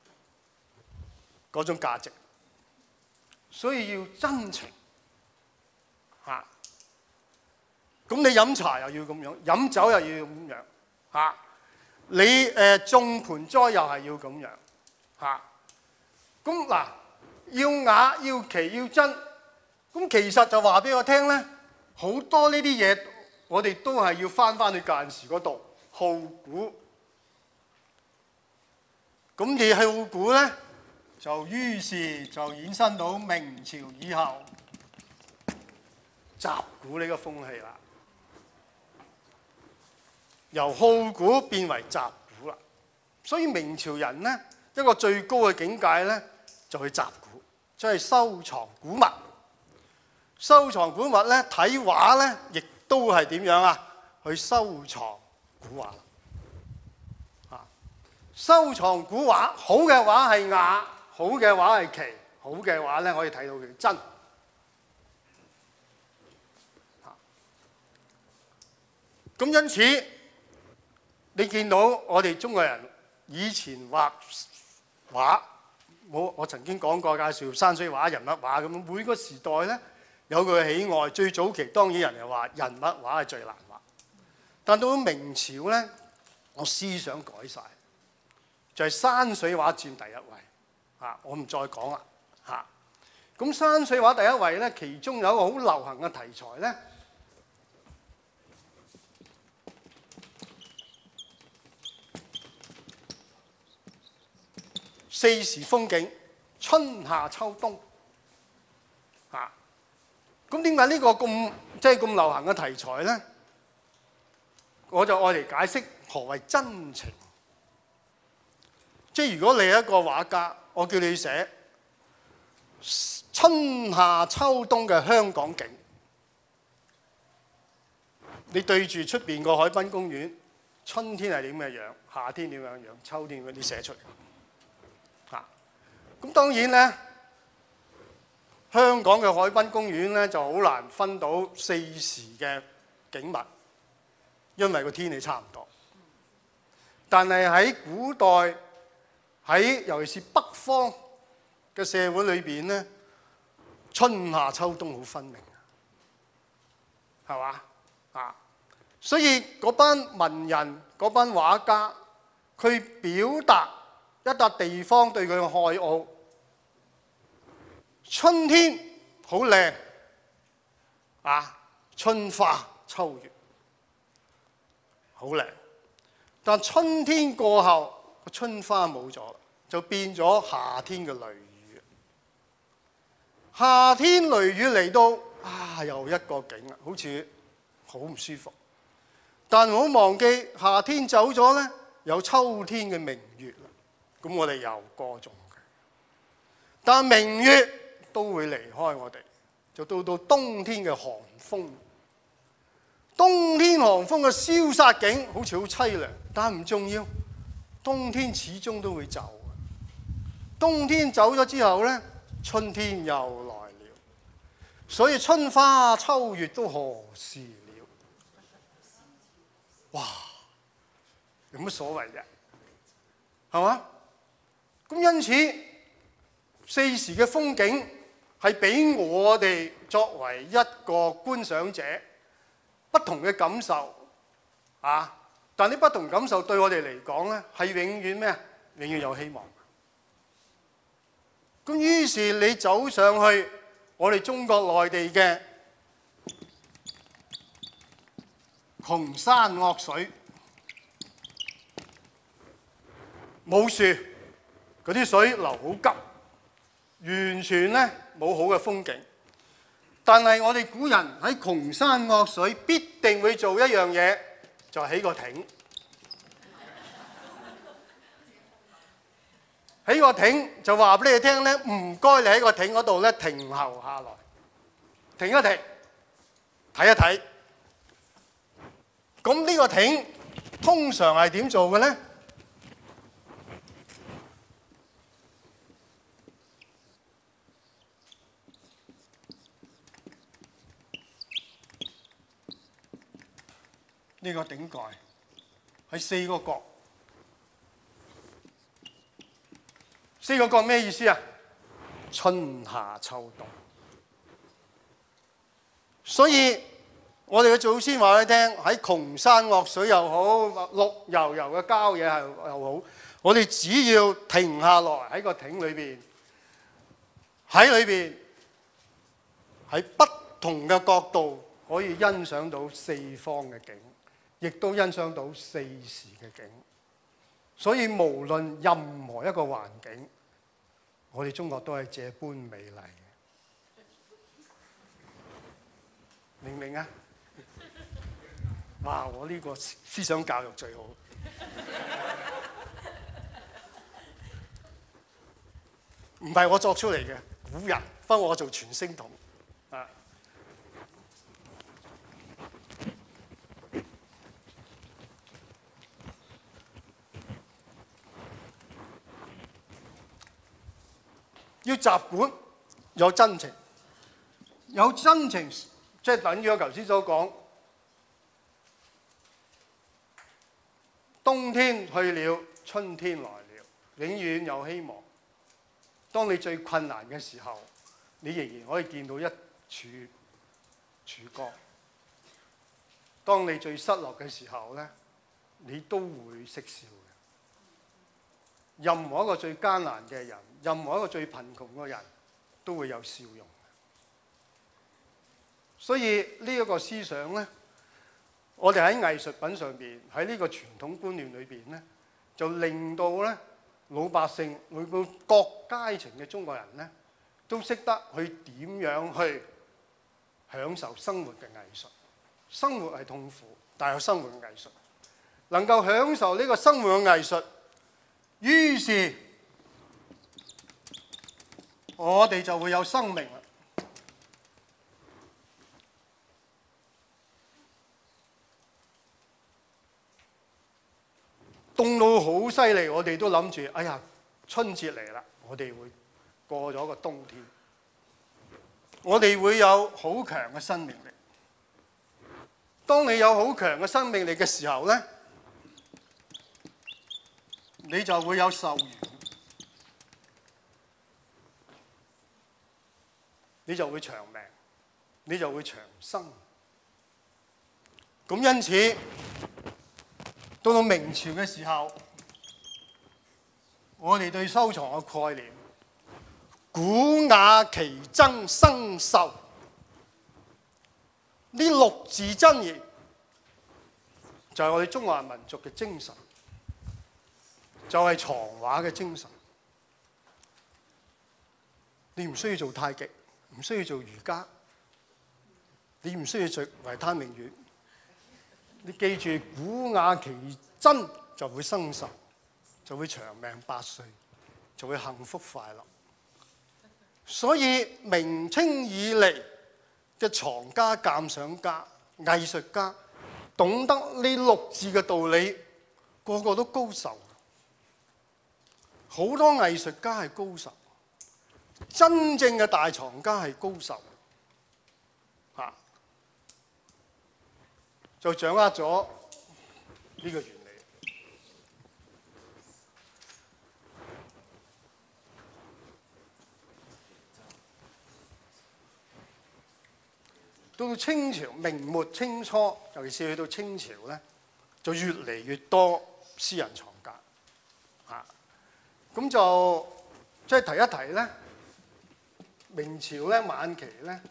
嗰種價值。所以要真情嚇。咁你飲茶又要咁樣，飲酒又要咁樣嚇。你誒種盆栽又係要咁樣嚇。咁嗱。要雅要奇要真，咁其實就話俾我聽咧，好多呢啲嘢我哋都係要翻翻去舊陣時嗰度好古。咁而好古咧，就於是就衍生到明朝以後雜古呢個風氣啦，由好古變為雜古啦。所以明朝人咧一個最高嘅境界咧，就去雜古。即係收藏古物，收藏古物咧，睇畫咧，亦都係點樣啊？去收藏古畫啊！收藏古畫，好嘅畫係雅，好嘅畫係奇，好嘅畫咧可以睇到佢真。咁因此，你見到我哋中國人以前畫畫。我我曾經講過介紹山水畫、人物畫咁，每個時代咧有佢嘅喜愛。最早期當然人又話人物畫係最難畫，但到明朝咧，我思想改晒，就係山水畫佔第一位。嚇，我唔再講啦。嚇，咁山水畫第一位咧，其中有一個好流行嘅題材咧， 四時風景，春夏秋冬。啊，咁點解呢個咁即係咁流行嘅題材咧？我就愛嚟解釋何謂真情。即係如果你係一個畫家，我叫你寫春夏秋冬嘅香港景，你對住出邊個海濱公園，春天係點嘅樣，夏天點樣樣，秋天嗰啲寫出嚟。嚇，咁當然咧，香港嘅海濱公園咧就好難分到四時嘅景物，因為個天氣差唔多。但係喺古代，喺尤其是北方嘅社會裏邊咧，春夏秋冬好分明，係嘛？啊，所以嗰班文人、嗰班畫家，佢表達一笪地方對佢嘅愛好。春天好靚，啊，春花秋月好靚。但春天過後，個春花冇咗，就變咗夏天嘅雷雨。夏天雷雨嚟到，啊，又一個景啦，好似好唔舒服。但唔好忘記，夏天走咗咧，有秋天嘅明月啦。咁我哋又歌頌嘅。但明月都會離開我哋，就到到冬天嘅寒風。冬天寒風嘅蕭殺景好似好凄涼，但唔重要。冬天始終都會走。冬天走咗之後咧，春天又來了。所以春花秋月都何時了？哇！有乜所謂啫？係嘛？咁因此四時嘅風景係俾我哋作為一個觀賞者不同嘅感受啊！但啲不同感受對我哋嚟講咧，係永遠咩？永遠有希望。咁於是你走上去我哋中國內地嘅窮山惡水，冇樹，嗰啲水流好急，完全咧冇好嘅風景。但係我哋古人喺窮山惡水必定會做一樣嘢，就係起個艇。起個艇就話俾你聽咧，唔該你喺個艇嗰度咧停候下來，停一停，睇一睇。咁呢個艇通常係點做嘅咧？呢個頂蓋係四個角，四個角咩意思啊？春夏秋冬。所以我哋嘅祖先話你聽，喺窮山惡水又好，綠油油嘅郊野係又好，我哋只要停下來喺個艇裏邊，喺裏邊喺不同嘅角度可以欣賞到四方嘅景。亦都欣賞到四時嘅景，所以無論任何一個環境，我哋中國都係這般美麗嘅，明唔明啊？哇！我呢個思想教育最好，唔係我作出嚟嘅，古人幫我做傳聲筒啊。要習慣有真情，有真情即係等於我頭先所講，冬天去了，春天來了，永遠有希望。當你最困難嘅時候，你仍然可以見到一柱曙光。當你最失落嘅時候咧，你都會識笑嘅。任何一個最艱難嘅人，任何一個最貧窮嘅人都會有笑容。所以呢一個思想咧，我哋喺藝術品上邊，喺呢個傳統觀念裏邊咧，就令到咧老百姓，每個各階層嘅中國人咧，都識得去點樣去享受生活嘅藝術。生活係痛苦，但係有生活嘅藝術，能夠享受呢個生活嘅藝術，於是我哋就會有生命啦。凍到好犀利，我哋都諗住，哎呀，春節嚟啦，我哋會過咗個冬天，我哋會有好強嘅生命力。當你有好強嘅生命力嘅時候咧，你就會有壽元，你就會長命，你就會長生。咁因此，到到明朝嘅時候，我哋對收藏嘅概念，古雅奇珍生壽呢六字真言，就係我哋中華民族嘅精神，就係藏畫嘅精神。你唔需要做太極，唔需要做瑜伽，你唔需要做維他命丸。你記住古雅奇珍就會生壽，就會長命百歲，就會幸福快樂。所以明清以嚟嘅藏家、鑑賞家、藝術家，懂得呢六字嘅道理，個個都高手。好多藝術家係高手，真正嘅大藏家係高手。嚇！就掌握咗呢個原理。到到清朝、明末清初，尤其是去到清朝咧，就越嚟越多私人藏家。嚇！咁就即係提一提咧，明朝咧晚期咧，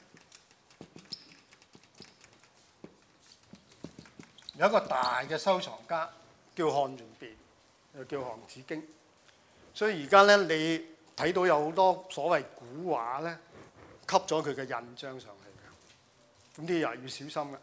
有一個大嘅收藏家叫漢潤卞，又叫韓子京。所以而家咧，你睇到有好多所謂古畫咧，吸咗佢嘅印章上去嘅。咁啲又要小心嘅，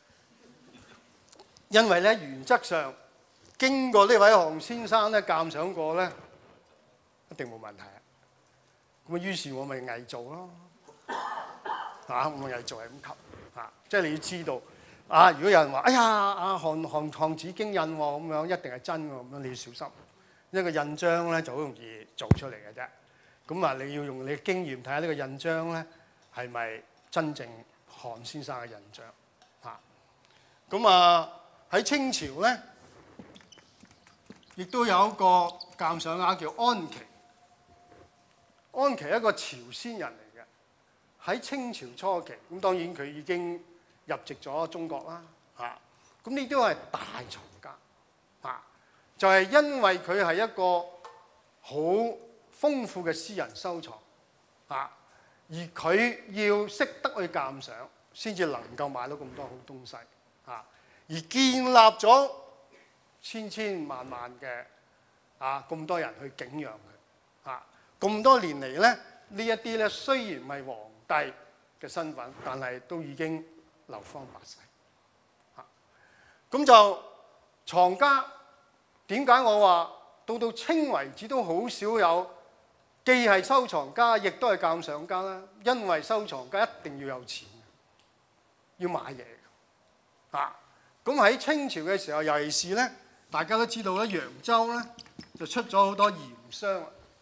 因為咧原則上經過呢位韓先生咧鑑賞過咧，一定冇問題。咁啊，於是我咪偽造咯，嚇我咪偽造係咁吸嚇，即係你要知道。啊！如果有人話：哎呀，阿韓韓韓子京印喎，咁樣一定係真喎，咁樣你要小心。因為個印章咧就好容易做出嚟嘅啫。咁啊，你要用你嘅經驗睇下呢個印章咧係咪真正韓先生嘅印章嚇。咁啊喺清朝咧，亦都有一個鑑賞家叫安琪。安琪係一個朝鮮人嚟嘅，喺清朝初期，咁當然佢已經入籍咗中國啦，嚇！咁呢都係大藏家，嚇！就係因為佢係一個好豐富嘅私人收藏，嚇！而佢要識得去鑑賞，先至能夠買到咁多好東西，嚇！而建立咗千千萬萬嘅啊咁多人去敬仰佢，嚇！咁多年嚟咧，呢一啲咧雖然唔係皇帝嘅身份，但係都已經流芳百世，嚇！咁就藏家點解我話到到清為止都好少有，既係收藏家，亦都係鑑賞家啦。因為收藏家一定要有錢，要買嘢，嚇！咁喺清朝嘅時候，尤其是咧，大家都知道咧，揚州咧就出咗好多鹽商，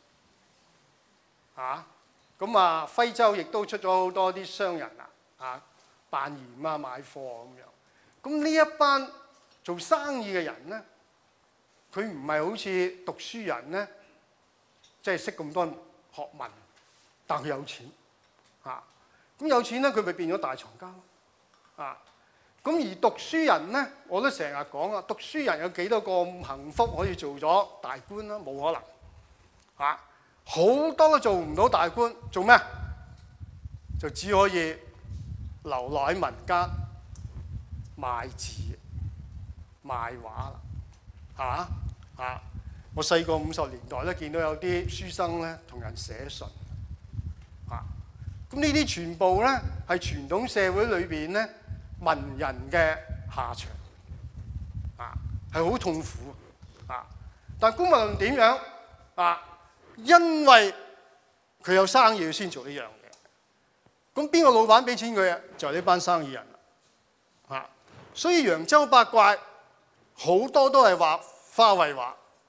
嚇！咁啊，徽州亦都出咗好多啲商人啊，嚇！扮鹽啊，買貨咁樣。咁呢一班做生意嘅人咧，佢唔係好似讀書人咧，即係識咁多學問，但佢有錢嚇。咁有錢咧，佢咪變咗大藏家咯啊！咁而讀書人咧，我都成日講啊，讀書人有幾多個咁幸福可以做咗大官啦？冇可能嚇，好多都做唔到大官，做咩？就只可以留落喺民間賣字、賣畫啦，嚇嚇。 我細個五十年代咧，見到有啲書生咧同人寫信，啊，咁呢啲全部咧係傳統社會裏邊咧文人嘅下場，啊，係好痛苦，啊，但係公民論點樣啊？因為佢有生意先做呢樣嘢，咁邊個老闆俾錢佢啊？就係呢班生意人啦，啊，所以揚州八怪好多都係畫花卉畫。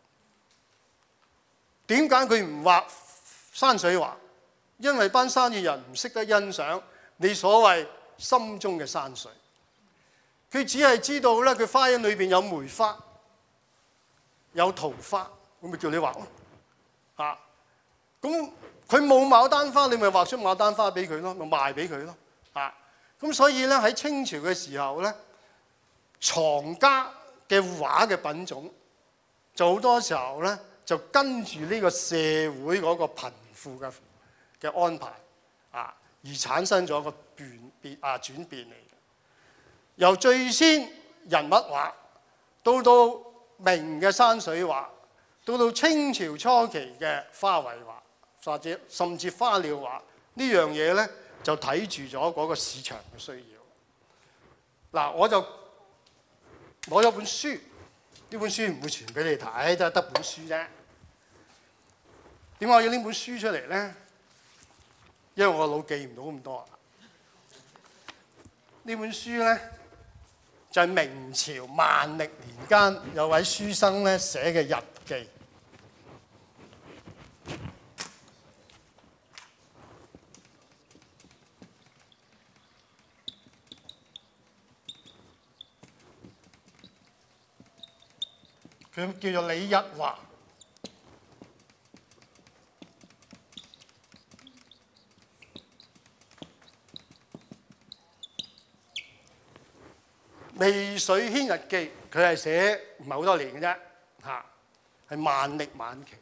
點解佢唔畫山水畫？因為班生意人唔識得欣賞你所謂心中嘅山水，佢只係知道咧，佢花園裏邊有梅花、有桃花，咁咪叫你畫咯。啊，咁佢冇牡丹花，你咪畫出牡丹花俾佢咯，咪賣俾佢咯。啊，咁所以咧喺清朝嘅時候咧，藏家嘅畫嘅品種就好多時候咧，就跟住呢個社會嗰個貧富嘅嘅安排啊，而產生咗個變變啊轉變嚟嘅。由最先人物畫，到到明嘅山水畫，到到清朝初期嘅花卉畫，或者甚至花鳥畫，呢樣嘢咧就睇住咗嗰個市場嘅需要。嗱，我就攞咗本書，呢本書唔會傳俾你睇，都係得本書啫。點解我要拎本書出嚟咧？因為我腦記唔到咁多。呢本書咧就係明朝萬曆年間有位書生咧寫嘅日記。佢叫做李日華。《媚水軒日記》佢係寫唔係好多年嘅啫，嚇係萬曆晚期。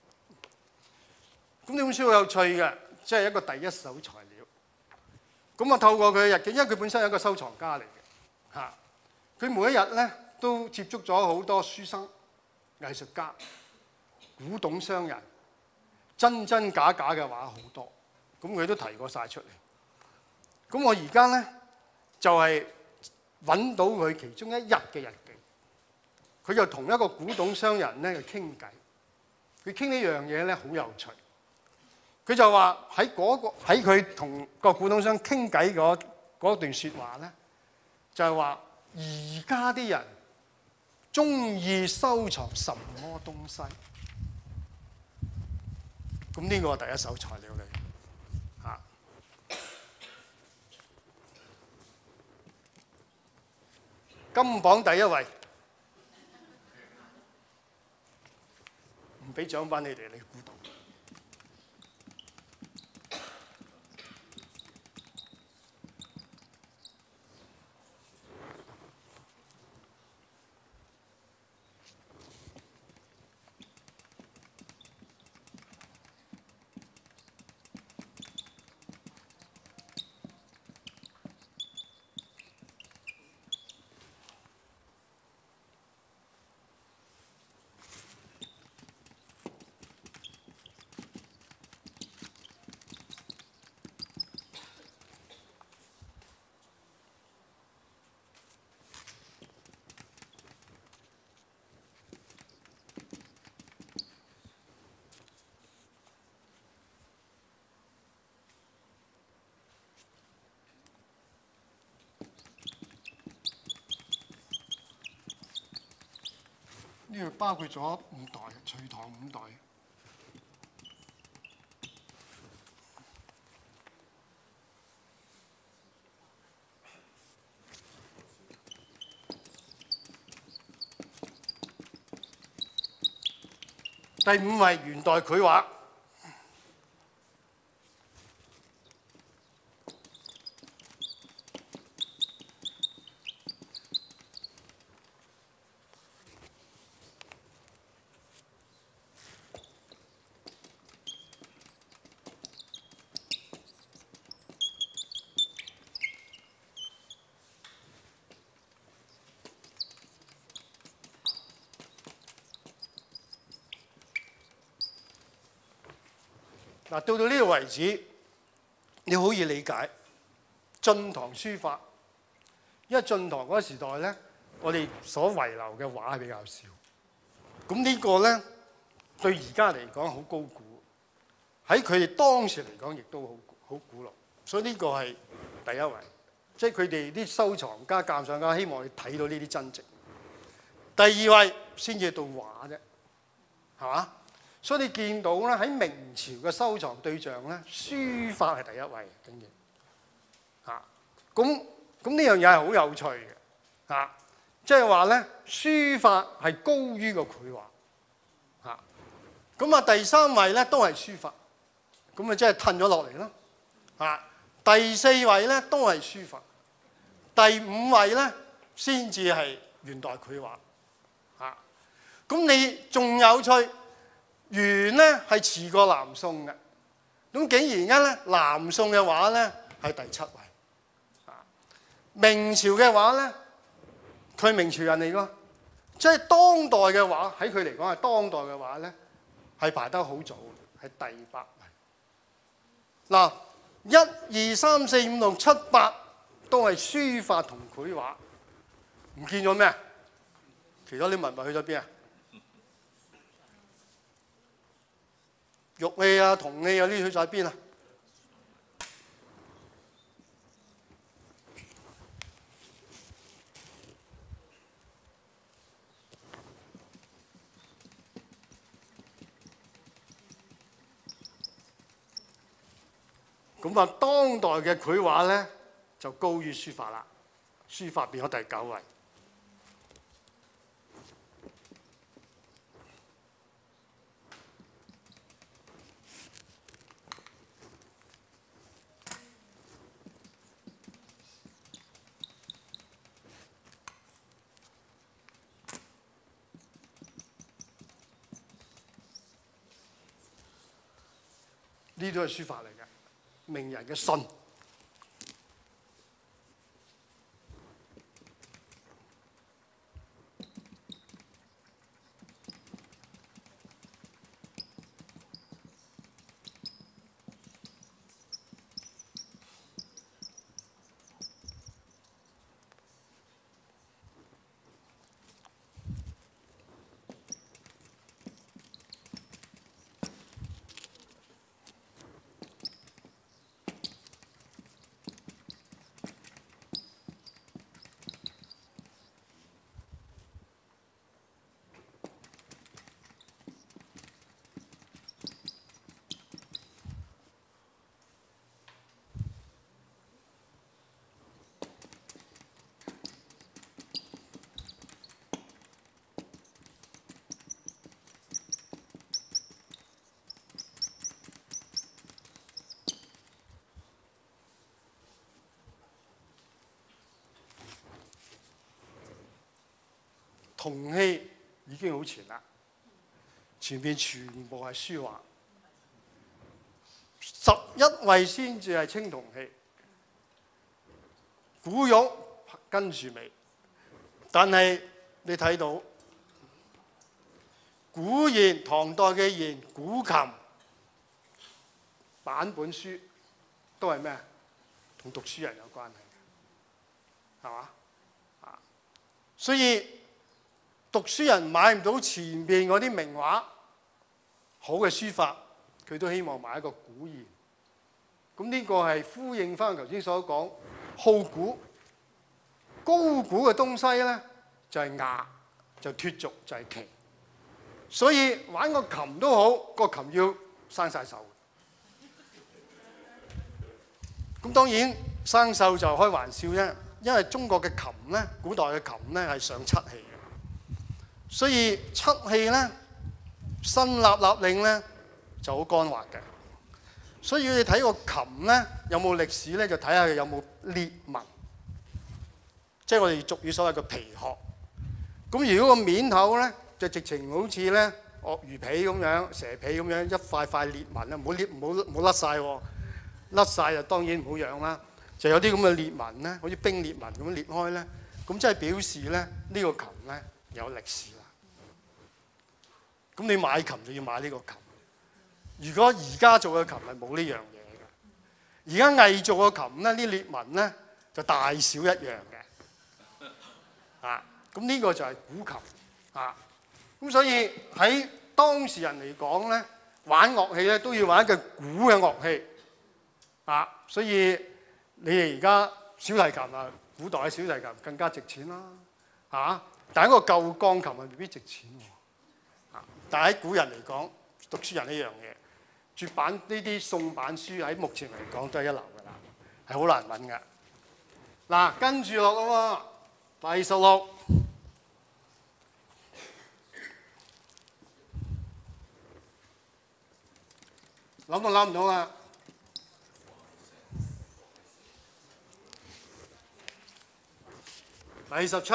咁呢本書好有趣嘅，即係一個第一手材料。咁我透過佢嘅日記，因為佢本身係一個收藏家嚟嘅，嚇佢每一日咧都接觸咗好多書生、藝術家、古董商人，真真假假嘅畫好多。咁佢都提過晒出嚟。咁我而家咧就係、是。揾到佢其中一日嘅日記，佢就同一個古董商人咧去傾偈。佢傾呢樣嘢咧好有趣。佢就話喺嗰個喺佢同個古董商傾偈嗰嗰段説話咧，就係話而家啲人中意收藏什麼東西？咁呢個係第一手材料嚟。金榜第一位，唔俾獎品你哋，你估到？呢個包括咗五代，隋唐五代。第五位元代繪畫。 嗱，到到呢度為止，你好易理解晉唐書法，因為晉唐嗰個時代咧，我哋所遺留嘅畫係比較少。咁呢個咧對而家嚟講好高古，喺佢哋當時嚟講亦都好好古老，所以呢個係第一位，即係佢哋啲收藏家、鑑賞家希望你睇到呢啲真跡。第二位先至到畫啫，係嘛？所以你見到咧喺明朝嘅收藏對象咧，書法係第一位，竟然嚇。咁咁呢樣嘢係好有趣嘅嚇，即係話咧書法係高於個繪畫嚇。咁啊第三位咧都係書法，咁啊即係褪咗落嚟咯嚇。第四位咧都係書法，第五位咧先至係元代繪畫嚇。咁你仲有趣？元咧係遲過南宋嘅，咁竟然間咧南宋嘅畫咧係第七位，啊明朝嘅畫咧佢係明朝人嚟㗎，即係當代嘅畫喺佢嚟講係當代嘅畫咧係排得好早，係第八位。嗱，一二三四五六七八都係書法同繪畫，唔見咗咩？其他啲文物去咗邊啊？玉器啊、銅器啊，呢啲去晒邊啊？咁啊，當代嘅繪畫咧就高於書法啦，書法變咗第九位。呢啲都係書法嚟嘅，名人嘅信。銅器已經好前啦，前面全部係書畫，十一位先至係青銅器，古玉跟住尾，但係你睇到古硯唐代嘅硯、古琴版本書都係咩？同讀書人有關係嘅，係嘛？啊，所以讀書人買唔到前邊嗰啲名畫，好嘅書法，佢都希望買一個古硯。咁呢個係呼應翻頭先所講，好古、高古嘅東西咧，就係雅，就脫俗，就係奇。所以玩個琴都好，個琴要生晒鏽。咁當然生鏽就開玩笑啫，因為中國嘅琴咧，古代嘅琴咧係上漆器嘅。所以漆器咧，新立立令咧就好乾滑嘅。所以你睇個琴咧有冇歷史咧，就睇下佢有冇裂紋，即係我哋俗語所謂嘅皮殼。咁如果個面頭咧就直情好似咧鱷魚皮咁樣、蛇皮咁樣一塊塊裂紋啊，唔好裂，唔好唔好甩晒喎，甩晒就當然唔好養啦。就有啲咁嘅裂紋咧，好似冰裂紋咁裂開咧，咁即係表示咧呢個琴咧有歷史啦。咁你買琴就要買呢個琴， 如果而家做嘅琴係冇呢樣嘢嘅，而家偽造嘅琴咧，啲裂紋咧就大小一樣嘅，啊，咁呢個就係古琴，啊，咁所以喺當時人嚟講咧，玩樂器咧都要玩一個古嘅樂器，啊，所以你哋而家小提琴啊，古代嘅小提琴更加值錢啦，啊，但係一個舊鋼琴係未必值錢喎，啊，但係喺古人嚟講，讀書人呢樣嘢。絕版呢啲宋版書喺目前嚟講都係一流㗎啦，係好難揾㗎。嗱，跟住落咯喎，第十六，諗都諗唔到啦。第十七。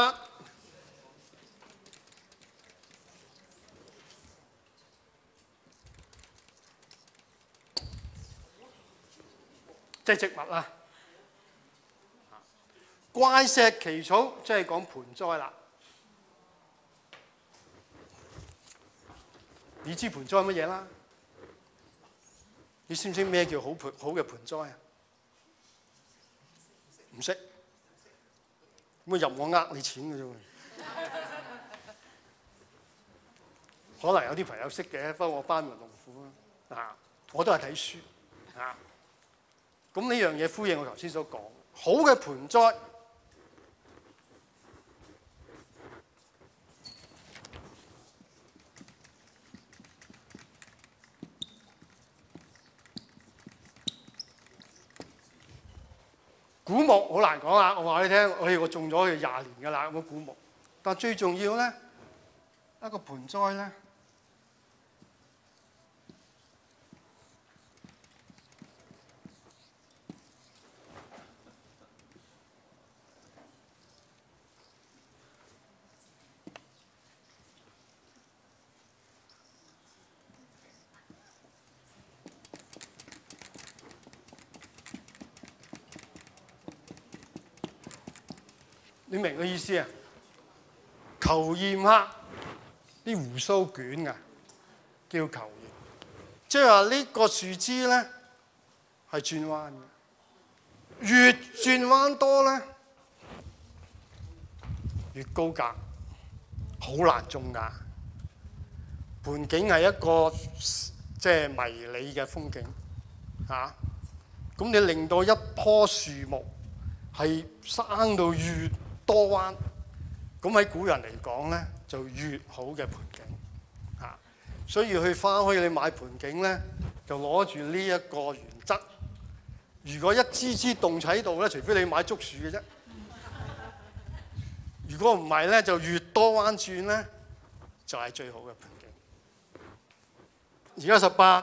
即係植物啦，怪石奇草即係講盆栽啦。你知盆栽係乜嘢啦？你知唔知咩叫好盆好嘅盆栽啊？唔識，咁啊任我呃你錢嘅啫喎。可能有啲朋友識嘅，不過我班門弄斧啊！我都係睇書啊。咁呢樣嘢呼應我頭先所講，好嘅盆栽古木好難講啊！我話你聽，我我種咗佢廿年㗎啦，咁嘅古木。但最重要咧，一個盆栽咧。你明個意思啊？球硯克啲胡鬚捲啊，叫球硯，即係話呢個樹枝咧係轉彎嘅，越轉彎多咧越高格，好難種㗎。盆景係一個即係迷你嘅風景嚇，咁、啊、你令到一棵樹木係生到越多彎，咁喺古人嚟講咧，就越好嘅盆景嚇、啊。所以去花墟你買盆景咧，就攞住呢一個原則。如果一支支棟喺度咧，除非你買竹樹嘅啫。如果唔係咧，就越多彎轉咧，就係、是、最好嘅盆景。而家十八。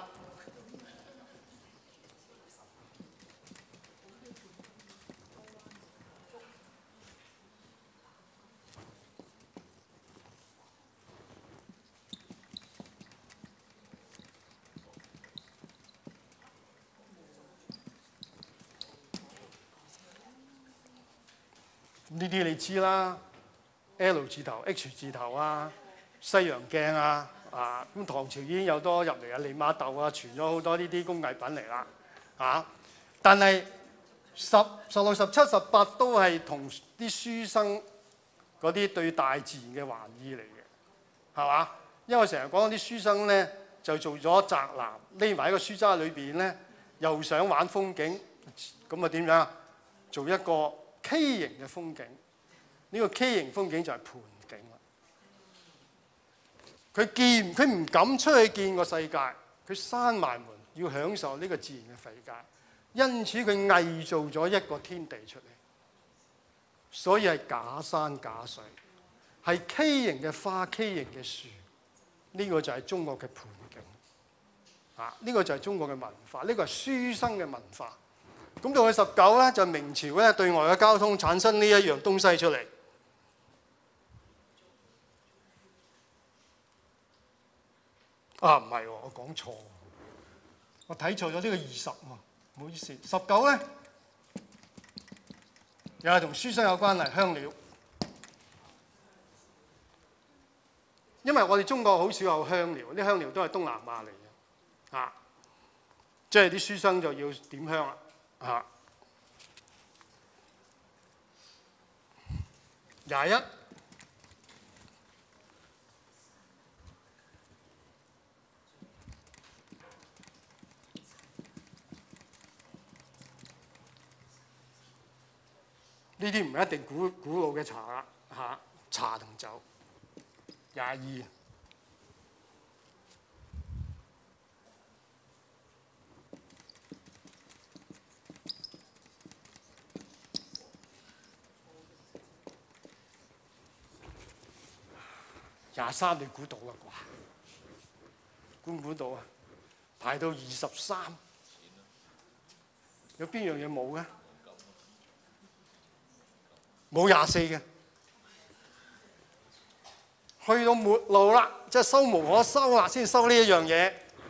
呢啲你知啦 ，L 字頭、H 字頭啊，西洋鏡啊，啊咁唐朝已經有多入嚟啊，利瑪竇啊，傳咗好多呢啲工藝品嚟啦，啊！但係十、十六、十七、十八都係同啲書生嗰啲對大自然嘅玩意嚟嘅，係嘛？因為成日講啲書生咧就做咗宅男，匿埋喺個書齋裏邊咧，又想玩風景，咁啊點樣？做一個畸形嘅風景，呢、這個畸形風景就係盆景啦。佢見佢唔敢出去見個世界，佢閂埋門，要享受呢個自然嘅世界。因此佢偽造咗一個天地出嚟，所以係假山假水，係畸形嘅花、畸形嘅樹。呢、這個就係中國嘅盆景。啊，呢、這個就係中國嘅文化，呢、這個係書生嘅文化。咁到去十九咧，就明朝咧對外嘅交通產生呢一樣東西出嚟。啊，唔係喎，我講錯，我睇錯咗呢個二十喎，唔好意思。十九咧又係同書生有關係，香料。因為我哋中國好少有香料，啲香料都係東南亞嚟嘅。啊， 即係啲書生就要點香啦嚇。廿一。呢啲唔係一定古古老嘅茶啦嚇，茶同酒。廿二。廿三你估到啦啩？估唔估到啊？排到二十三，有邊樣嘢冇嘅？冇廿四嘅，去到末路啦，即係收無可收啦，先收呢一樣嘢。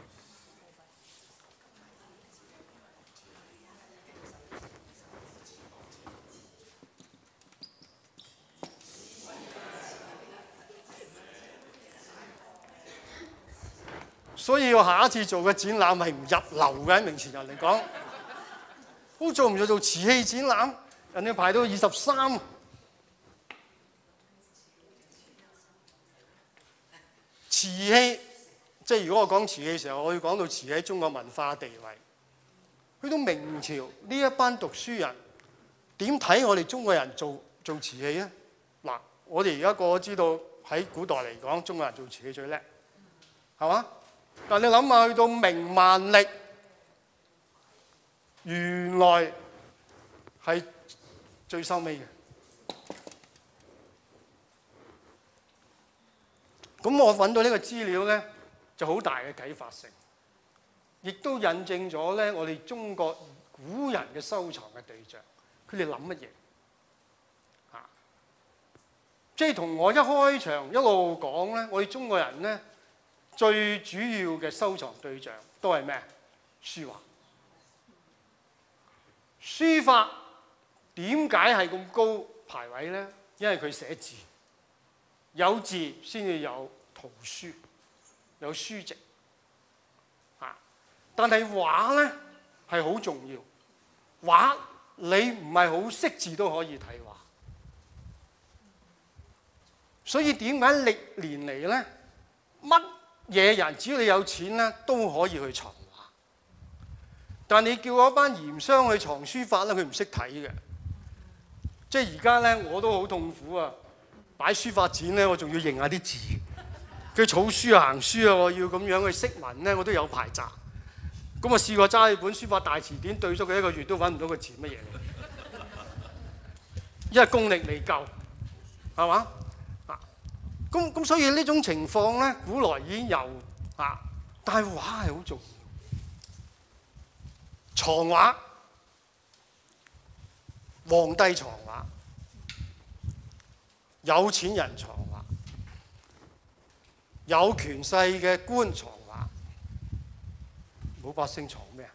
所以我下一次做嘅展覽係唔入流嘅，喺名前人嚟講，好做唔做做瓷器展覽？人哋排到二十三，瓷器即係如果我講瓷器嘅時候，我要講到瓷器喺中國文化地位。去到明朝呢一班讀書人點睇我哋中國人做做瓷器咧？嗱，我哋而家個個知道喺古代嚟講，中國人做瓷器最叻，係嘛？但你諗下，去到明萬曆，原來係最收尾嘅。咁我揾到呢個資料咧，就好大嘅啟發性，亦都印證咗咧我哋中國古人嘅收藏嘅對象，佢哋諗乜嘢？啊，即係同我一開場一路講咧，我哋中國人咧最主要嘅收藏對象都係咩？書畫。書法點解係咁高排位咧？因為佢寫字，有字先至有圖書，有書籍。啊！但係畫咧係好重要，畫你唔係好識字都可以睇畫。所以點解歷年嚟咧，乜嘢人只要你有錢咧，都可以去藏畫。但你叫嗰班鹽商去藏書法咧，佢唔識睇嘅。即係而家咧，我都好痛苦啊！擺書法展咧，我仲要認下啲字。佢草書啊、行書啊，我要咁樣去識文咧，我都有排雜。咁我試過揸起本書法大詞典對咗佢一個月，都揾唔到個字乜嘢嚟，因為功力未夠，係嘛？啊，咁咁所以呢種情況咧，古來已經有啊，但係畫係好重要。藏畫，皇帝藏畫，有錢人藏畫，有權勢嘅官藏畫，老百姓藏咩啊？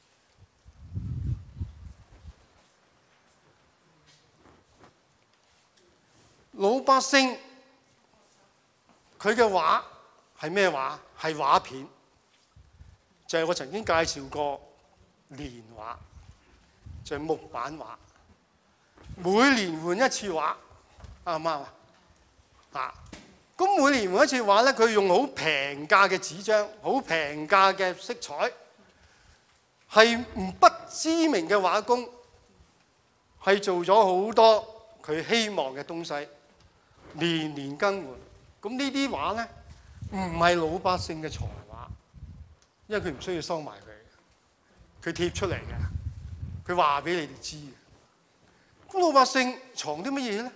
老百姓佢嘅畫係咩畫？係畫片，就係我曾經介紹過。年畫就係木板畫，每年換一次畫，啱唔啱啊？啊，咁每年換一次畫咧，佢用好平價嘅紙張，好平價嘅色彩，係唔不知名嘅畫工，係做咗好多佢希望嘅東西，年年更換。咁呢啲畫咧，唔係老百姓嘅藏畫，因為佢唔需要收埋佢。佢貼出嚟嘅，佢話俾你哋知嘅。咁老百姓藏啲乜嘢咧？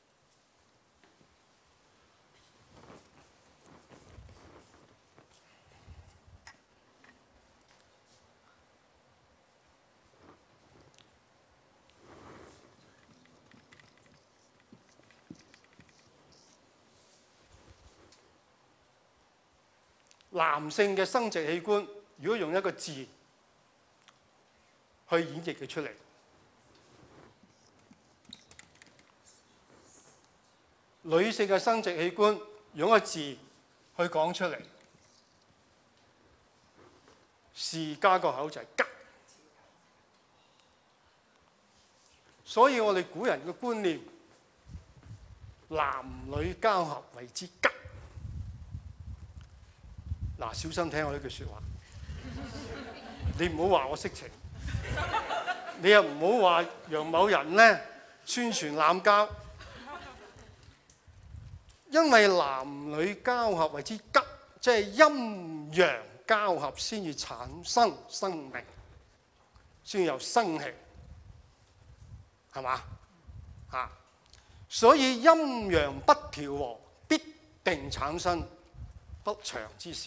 男性嘅生殖器官，如果用一個字去演繹佢出嚟，女性嘅生殖器官用一個字去講出嚟， 士加個口就係吉。所以我哋古人嘅觀念，男女交合為之吉。嗱，小心聽我呢句説話。你唔好話我色情，你又唔好話楊某人咧宣傳濫交，因為男女交合為之吉，即係陰陽交合先至產生生命，先至有生氣，係嘛？啊，所以陰陽不調和，必定產生不祥之兆。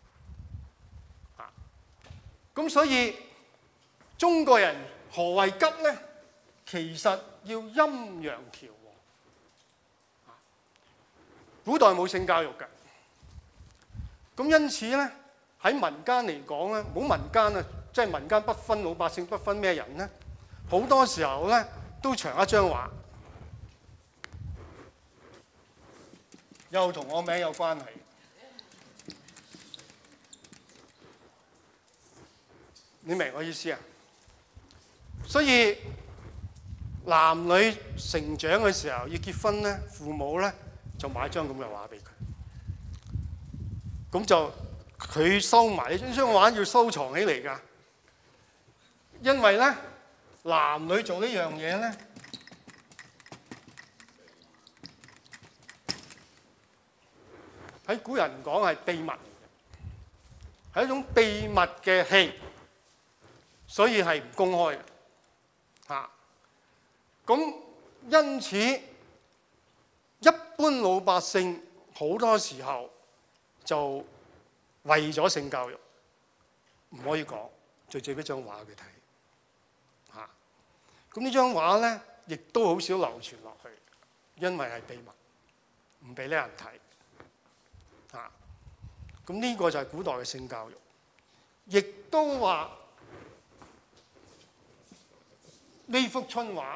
咁所以中國人何為吉呢？其實要陰陽調和。古代冇性教育嘅，咁因此咧喺民間嚟講咧，冇民間啊，即係民間不分老百姓不分咩人咧，好多時候咧都長一張畫，又同我名有關係。你明我意思啊？所以男女成長嘅時候要結婚咧，父母咧就買張咁嘅畫俾佢，咁就佢收埋呢張畫要收藏起嚟㗎，因為咧男女做呢樣嘢咧，喺古人講係秘密，係一種秘密嘅戲。所以係唔公開嘅，嚇。咁因此，一般老百姓好多時候就為咗性教育，唔可以講，就借俾張畫佢睇，嚇。咁呢張畫咧，亦都好少流傳落去，因為係秘密，唔俾呢人睇，嚇。咁呢個就係古代嘅性教育，亦都話。呢幅春畫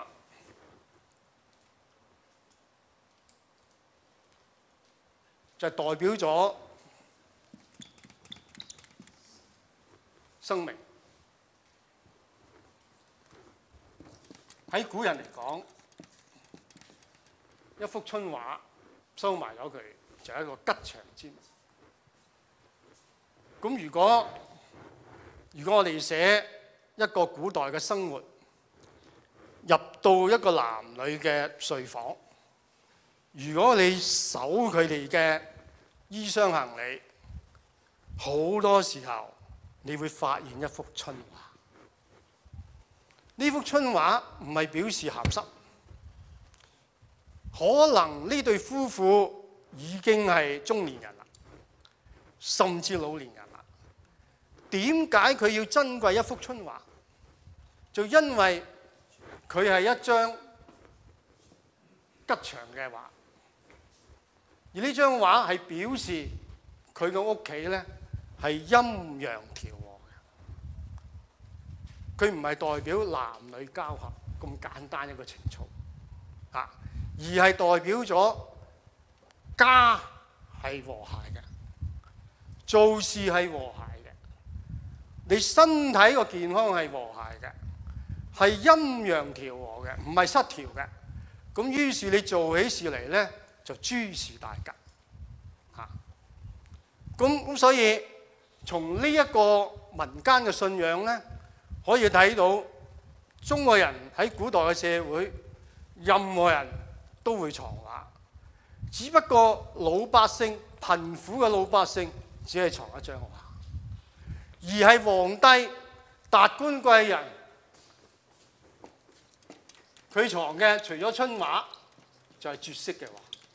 就代表咗生命。喺古人嚟講，一幅春畫收埋咗佢，就係一個吉祥之物。咁如果如果我哋寫一個古代嘅生活，入到一個男女嘅睡房，如果你搜佢哋嘅衣箱行李，好多時候你會發現一幅春畫。呢幅春畫唔係表示鹹濕，可能呢對夫婦已經係中年人啦，甚至老年人啦。點解佢要珍貴一幅春畫？就因為佢係一張吉祥嘅畫，而呢張畫係表示佢嘅屋企咧係陰陽調和嘅，佢唔係代表男女交合咁簡單一個情操，啊，而係代表咗家係和諧嘅，做事係和諧嘅，你身體個健康係和諧嘅。係陰陽調和嘅，唔係失調嘅。咁於是你做起事嚟咧，就諸事大吉。嚇！咁咁所以從呢一個民間嘅信仰咧，可以睇到中國人喺古代嘅社會，任何人都會藏畫，只不過老百姓貧苦嘅老百姓只係藏一張畫，而係皇帝達官貴人。佢藏嘅除咗春畫，就係絕色嘅畫。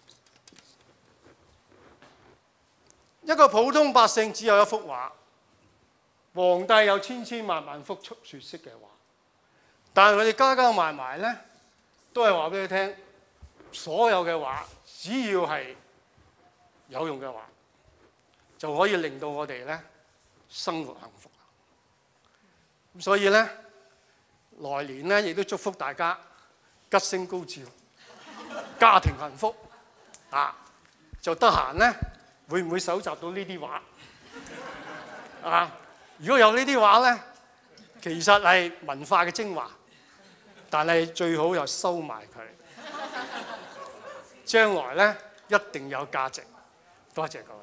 一個普通百姓只有一幅畫，皇帝有千千萬萬幅絕色嘅畫。但係佢哋加加埋埋咧，都係話俾你聽，所有嘅畫只要係有用嘅畫，就可以令到我哋咧生活幸福。咁所以咧，來年咧亦都祝福大家吉星高照，家庭幸福啊！就得閒咧，會唔會搜集到呢啲畫啊？ 如果有呢啲畫咧，其實係文化嘅精華，但係最好又收埋佢，將來咧一定有價值。多謝各位。